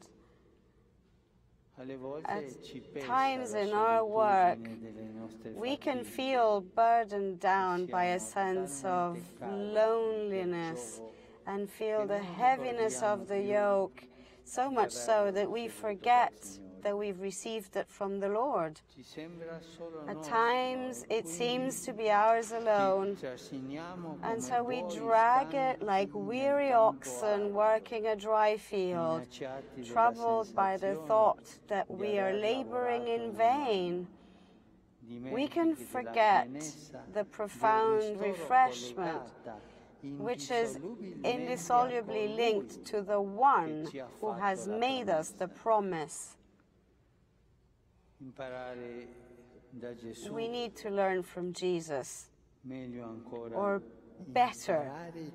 At times in our work, we can feel burdened down by a sense of loneliness and feel the heaviness of the yoke, so much so that we forget that we've received it from the Lord. At times it seems to be ours alone, and so we drag it like weary oxen working a dry field, troubled by the thought that we are laboring in vain. We can forget the profound refreshment which is indissolubly linked to the one who has made us the promise. We need to learn from Jesus, or better,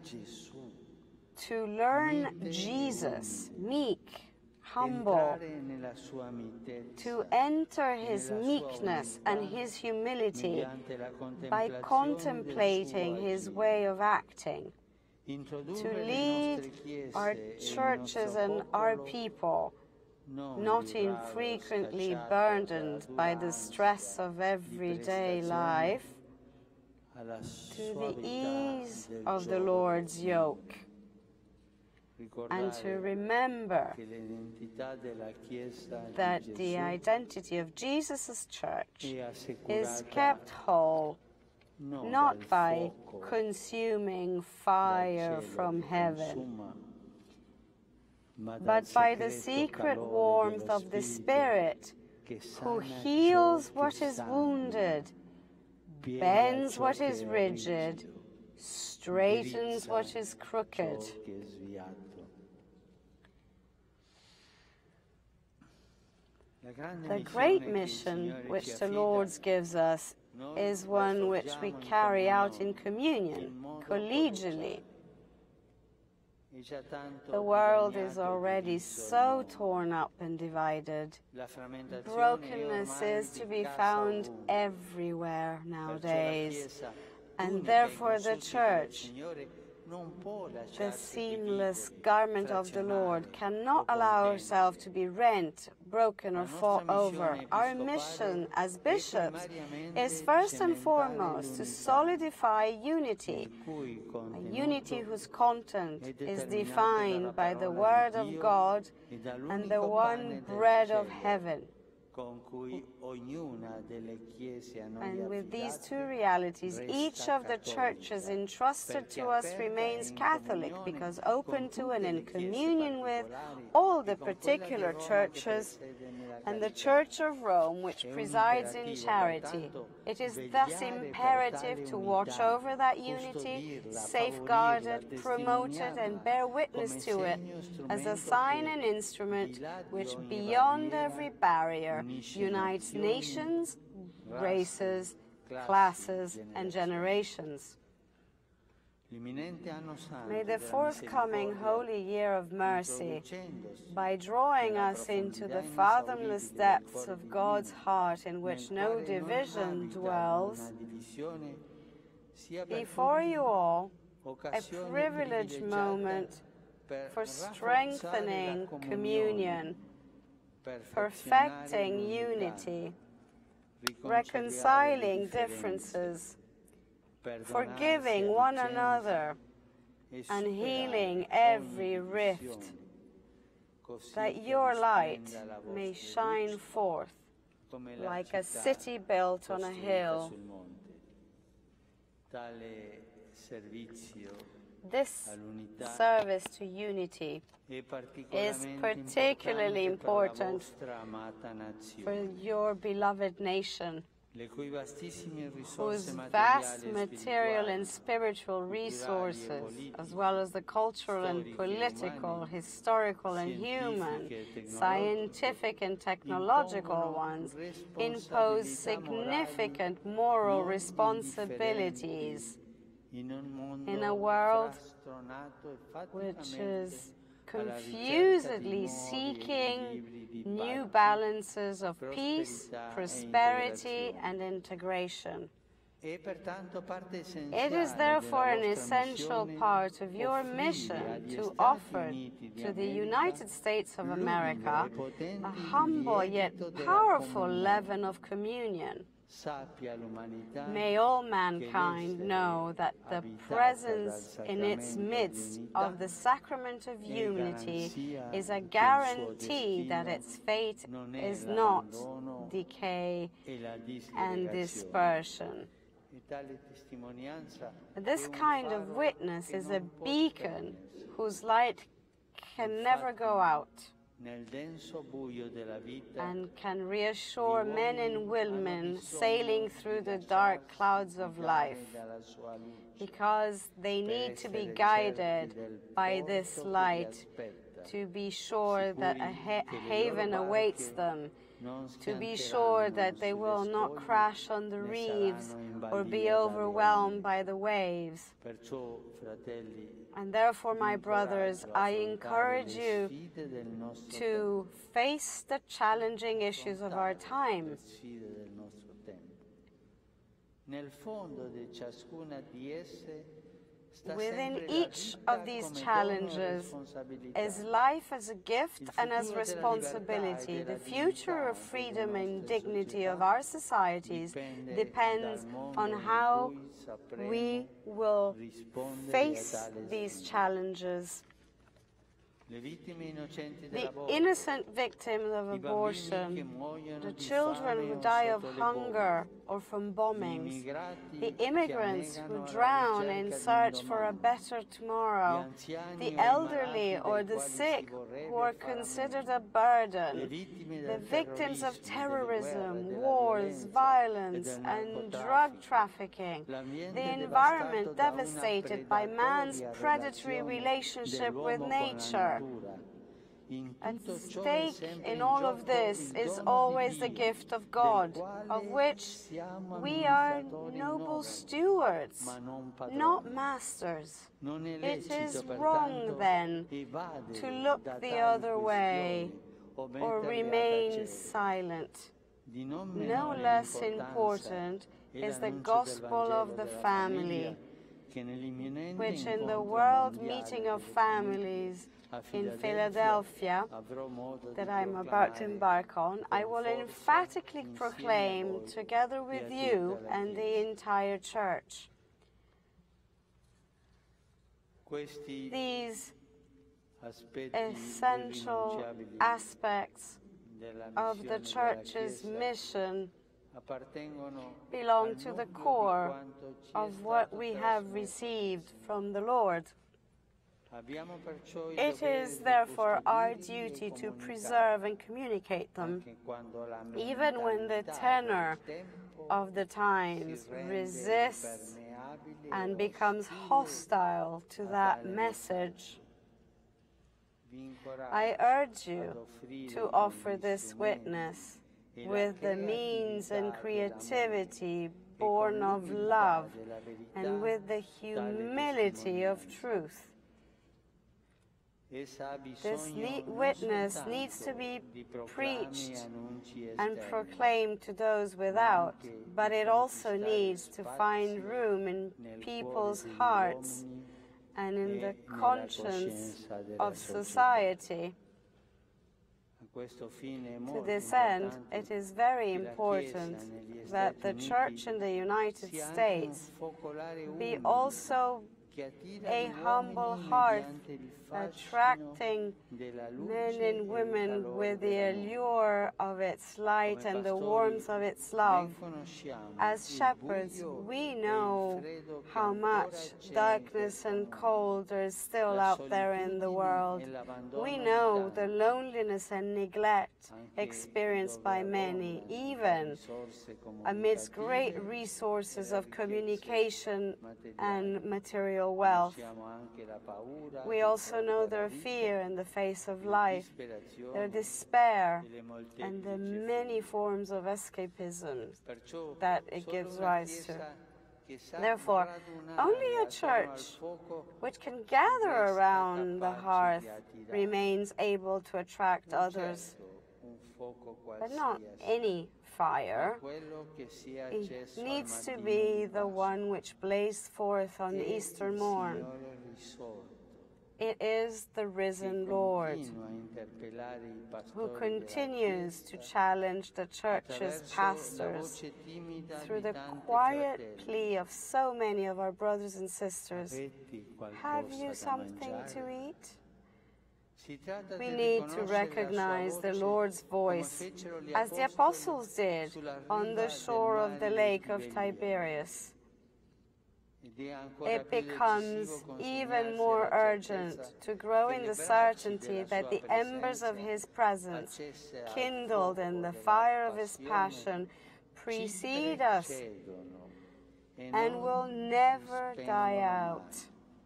to learn Jesus, meek, humble, to enter his meekness and his humility by contemplating his way of acting, to lead our churches and our people not infrequently burdened by the stress of everyday life, to the ease of the Lord's yoke, and to remember that the identity of Jesus' church is kept whole not by consuming fire from heaven, but by the secret warmth of the Spirit, who heals what is wounded, bends what is rigid, straightens what is crooked. The great mission which the Lord gives us is one which we carry out in communion, collegially. The world is already so torn up and divided. Brokenness is to be found everywhere nowadays, and therefore the Church, the seamless garment of the Lord, cannot allow herself to be rent, broken, or fought over. Our mission as bishops is first and foremost to solidify unity, a unity whose content is defined by the Word of God and the one bread of heaven. And with these two realities, each of the churches entrusted to us remains Catholic, because open to and in communion with all the particular churches and the Church of Rome, which presides in charity. It is thus imperative to watch over that unity, safeguard it, promote it, and bear witness to it as a sign and instrument which, beyond every barrier, unites nations, races, classes, and generations. May the forthcoming Holy Year of Mercy, by drawing us into the fathomless depths of God's heart in which no division dwells, be for you all a privileged moment for strengthening communion, perfecting unity, reconciling differences, forgiving one another, and healing every rift, that your light may shine forth like a city built on a hill. This service to unity is particularly important for your beloved nation. whose vast material and spiritual resources, as well as the cultural and political, historical and human, scientific and technological ones, impose significant moral responsibilities in a world which is confusedly seeking new balances of peace, prosperity, and integration. It is therefore an essential part of your mission to offer to the United States of America a humble yet powerful leaven of communion. May all mankind know that the presence in its midst of the sacrament of unity is a guarantee that its fate is not decay and dispersion. This kind of witness is a beacon whose light can never go out and can reassure men and women sailing through the dark clouds of life, because they need to be guided by this light to be sure that a ha haven awaits them, to be sure that they will not crash on the reefs or be overwhelmed by the waves. And therefore, my brothers, I encourage you to face the challenging issues of our time. Within each of these challenges is life as a gift and as responsibility. The future of freedom and dignity of our societies depends on how we will face these challenges. The innocent victims of abortion, the children who die of hunger or from bombings, the immigrants who drown in search for a better tomorrow, the elderly or the sick who are considered a burden, the victims of terrorism, wars, violence, and drug trafficking, the environment devastated by man's predatory relationship with nature. At stake in all of this is always the gift of God, of which we are noble stewards, not masters. It is wrong, then, to look the other way or remain silent. No less important is the gospel of the family, which in the World Meeting of Families in Philadelphia, that I'm about to embark on, I will emphatically proclaim together with you and the entire Church. These essential aspects of the Church's mission belong to the core of what we have received from the Lord. It is therefore our duty to preserve and communicate them, even when the tenor of the times resists and becomes hostile to that message. I urge you to offer this witness with the means and creativity born of love and with the humility of truth. This witness needs to be preached and proclaimed to those without, but it also needs to find room in people's hearts and in the conscience of society. To this end, it is very important that the Church in the United States be also a humble hearth, attracting men and women with the allure of its light and the warmth of its love. As shepherds, we know how much darkness and cold there is still out there in the world. We know the loneliness and neglect experienced by many, even amidst great resources of communication and material wealth. We also know their fear in the face of life, their despair, and the many forms of escapism that it gives rise to. Therefore, only a church which can gather around the hearth remains able to attract others, but not any fire. It needs to be the one which blazed forth on the Easter morn. It is the risen Lord who continues to challenge the church's pastors through the quiet plea of so many of our brothers and sisters. Have you something to eat? We need to recognize the Lord's voice, as the apostles did on the shore of the lake of Tiberias. It becomes even more urgent to grow in the certainty that the embers of His presence, kindled in the fire of His passion, precede us and will never die out.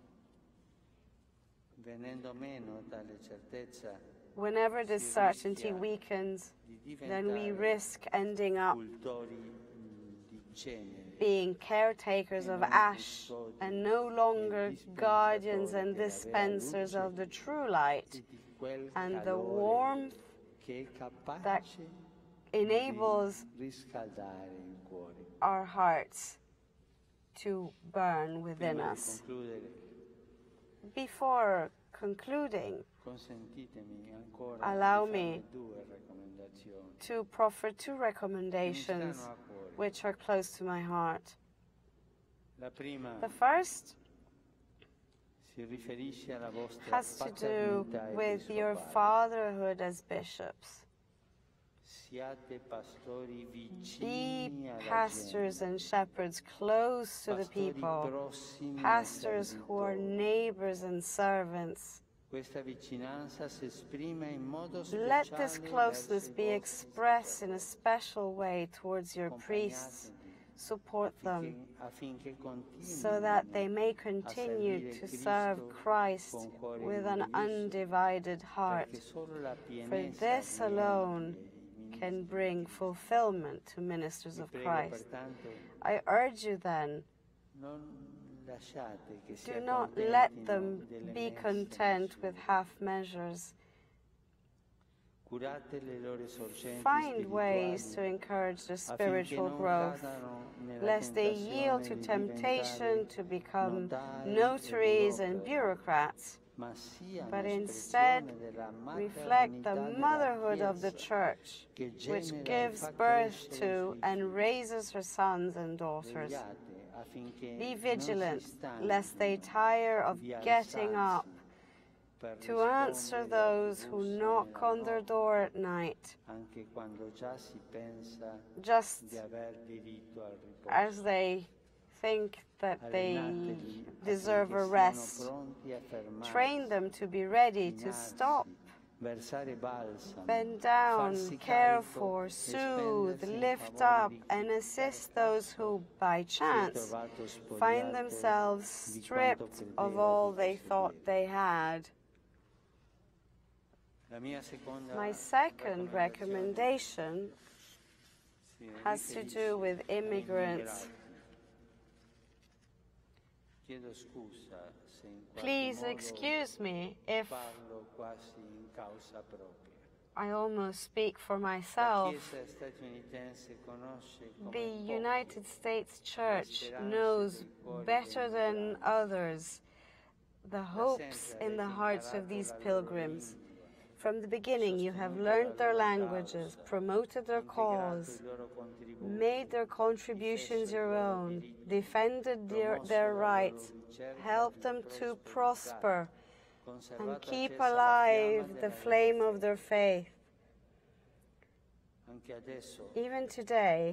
Whenever this certainty weakens, then we risk ending up being caretakers of ash and no longer guardians and dispensers of the true light and the warmth that enables our hearts to burn within us. Before concluding, allow me to proffer two recommendations which are close to my heart. The first has to do with your fatherhood as bishops. Be pastors and shepherds close to the people, pastors who are neighbors and servants. Let this closeness be expressed in a special way towards your priests. Support them so that they may continue to serve Christ with an undivided heart. For this alone can bring fulfillment to ministers of Christ. I urge you then, do not let them be content with half measures. Find ways to encourage their spiritual growth, lest they yield to temptation to become notaries and bureaucrats, but instead reflect the motherhood of the Church, which gives birth to and raises her sons and daughters. Be vigilant, lest they tire of getting up to answer those who knock on their door at night, just as they think that they deserve a rest. Train them to be ready to stop, bend down, care for, soothe, lift up, and assist those who, by chance, find themselves stripped of all they thought they had. My second recommendation has to do with immigrants. Please excuse me if I almost speak for myself. The United States Church knows better than others the hopes in the hearts of these pilgrims. From the beginning, you have learned their languages, promoted their cause, made their contributions your own, defended their, their rights, helped them to prosper, and keep alive the flame of their faith. Even today,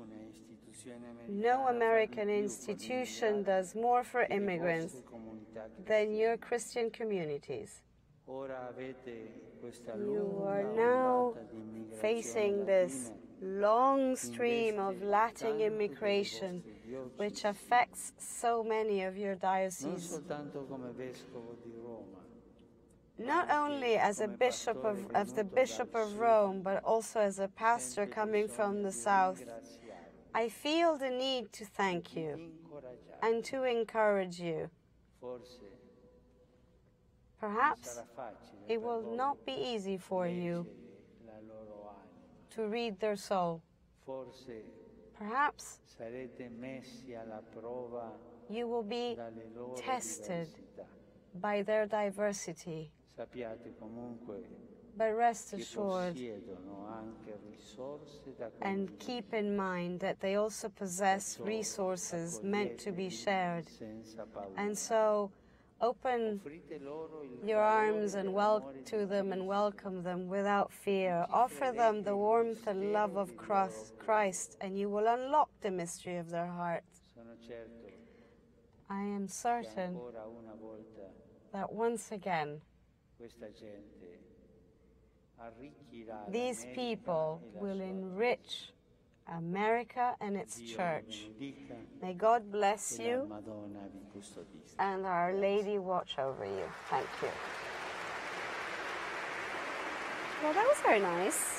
no American institution does more for immigrants than your Christian communities. You are now facing this long stream of Latin immigration, which affects so many of your dioceses. Not only as a bishop of, of the Bishop of Rome, but also as a pastor coming from the South, I feel the need to thank you and to encourage you. Perhaps it will not be easy for you to read their soul. Perhaps you will be tested by their diversity. But rest assured and keep in mind that they also possess resources meant to be shared. And so open your arms and welcome to them and welcome them without fear. Offer them the warmth and love of Christ, and you will unlock the mystery of their hearts. I am certain that once again, these people will enrich America and its church. May God bless you and Our Lady watch over you. Thank you. Well, that was very nice.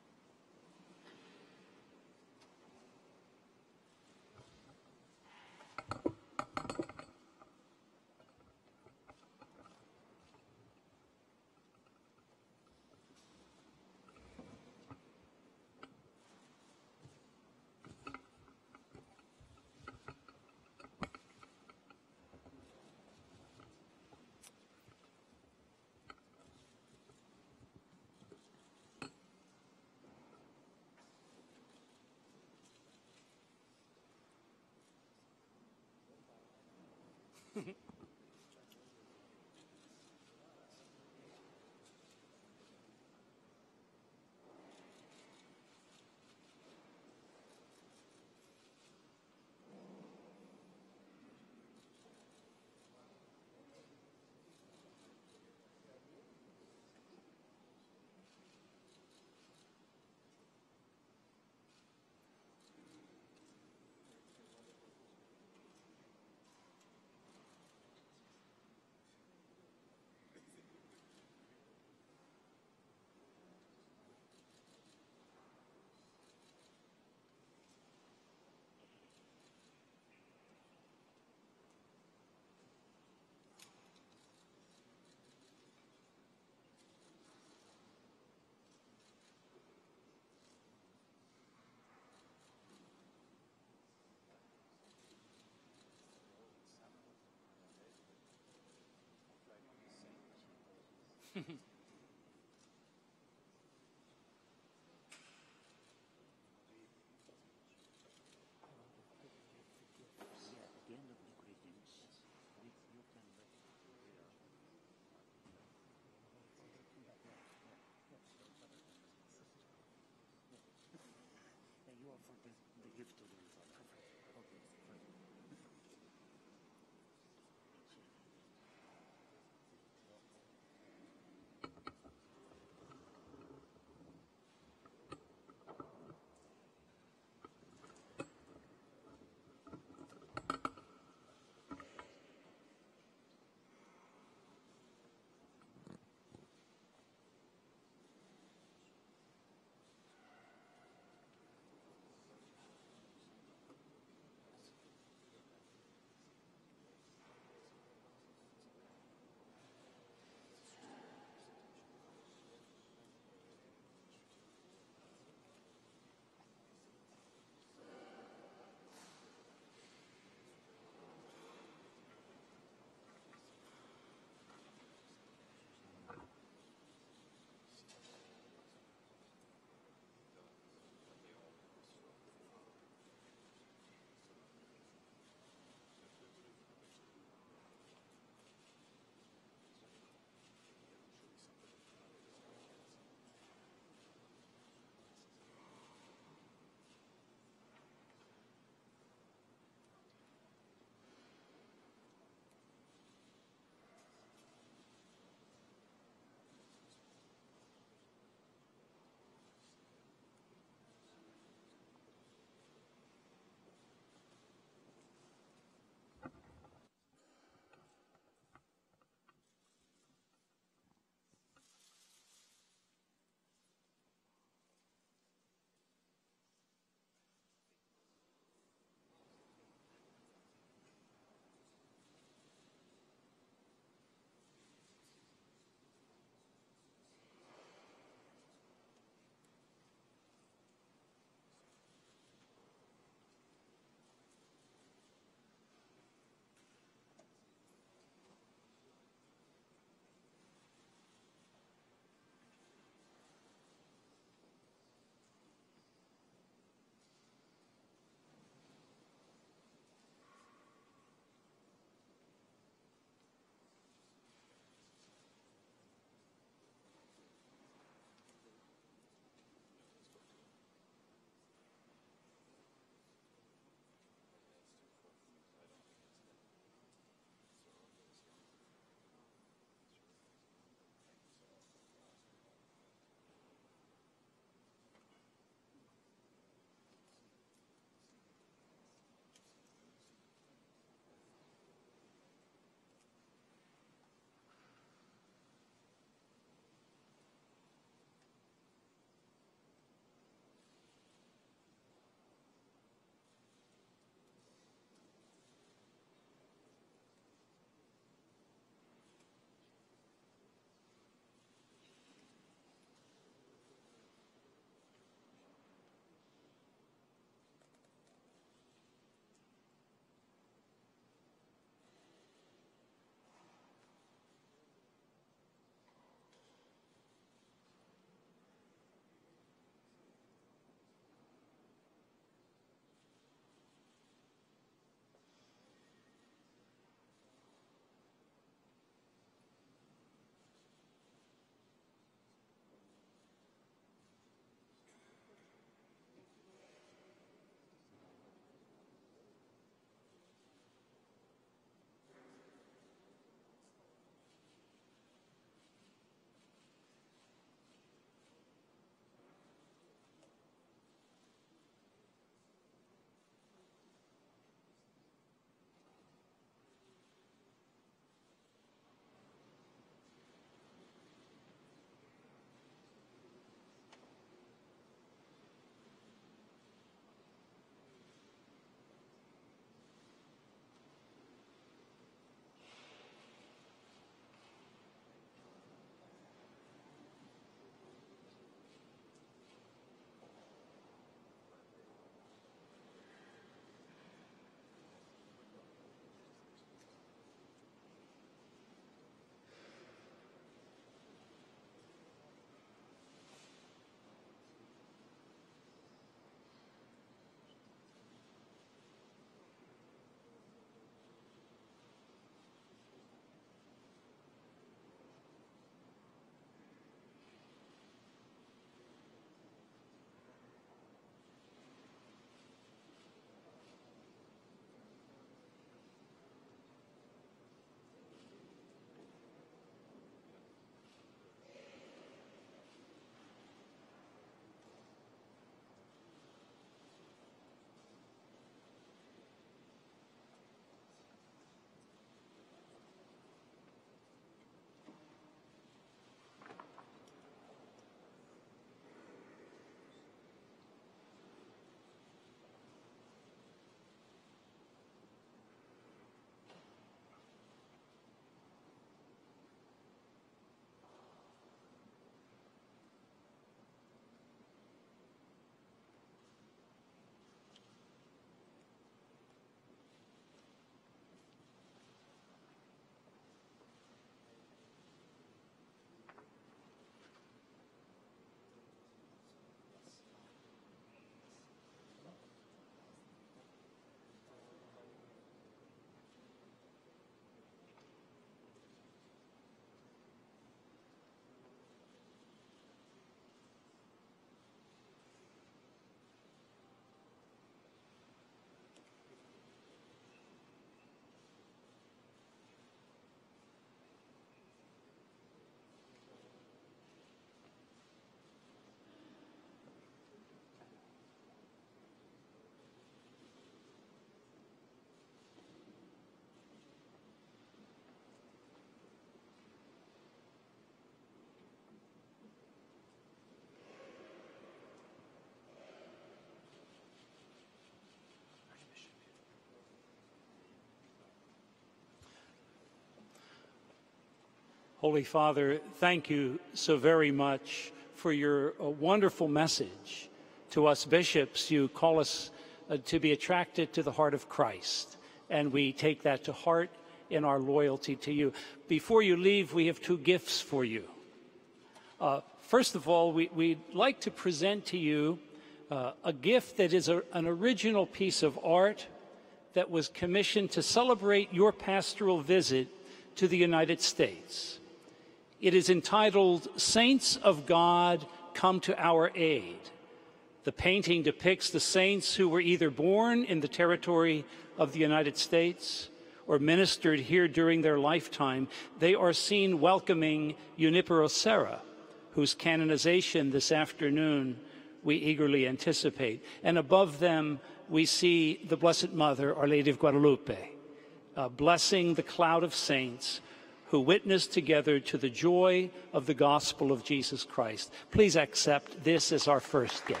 Holy Father, thank you so very much for your uh, wonderful message to us bishops. You call us uh, to be attracted to the heart of Christ, and we take that to heart in our loyalty to you. Before you leave, we have two gifts for you. Uh, first of all, we, we'd like to present to you uh, a gift that is a, an original piece of art that was commissioned to celebrate your pastoral visit to the United States. It is entitled, Saints of God, Come to Our Aid. The painting depicts the saints who were either born in the territory of the United States or ministered here during their lifetime. They are seen welcoming Junipero Serra, whose canonization this afternoon we eagerly anticipate. And above them, we see the Blessed Mother, Our Lady of Guadalupe, uh, blessing the cloud of saints who witnessed together to the joy of the gospel of Jesus Christ. Please accept this as our first gift.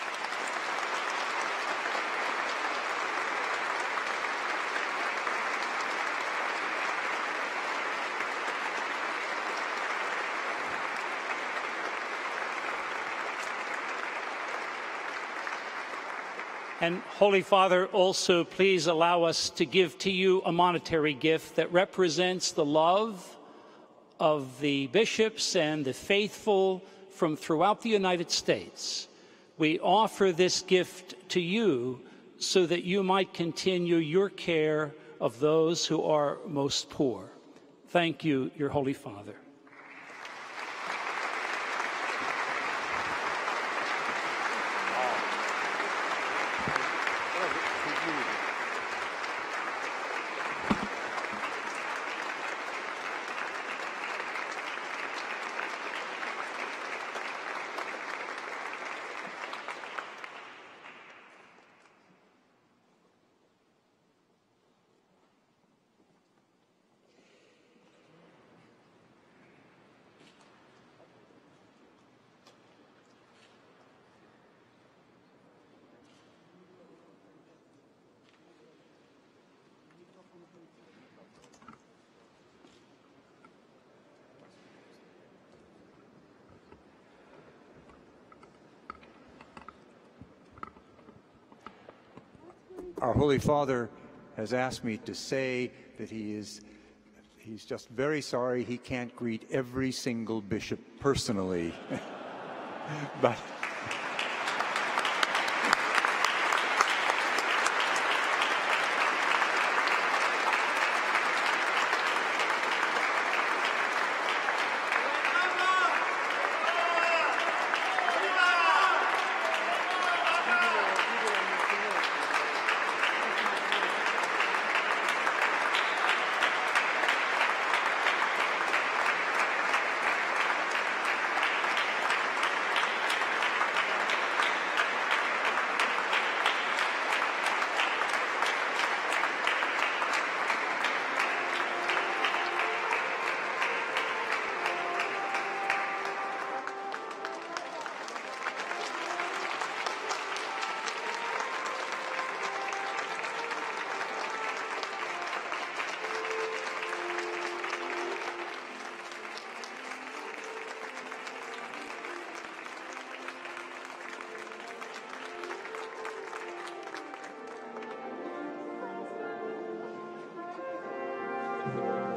And Holy Father, also please allow us to give to you a monetary gift that represents the love of the bishops and the faithful from throughout the United States. We offer this gift to you so that you might continue your care of those who are most poor. Thank you, your Holy Father. Our Holy Father has asked me to say that he is he's just very sorry he can't greet every single bishop personally. But Thank you.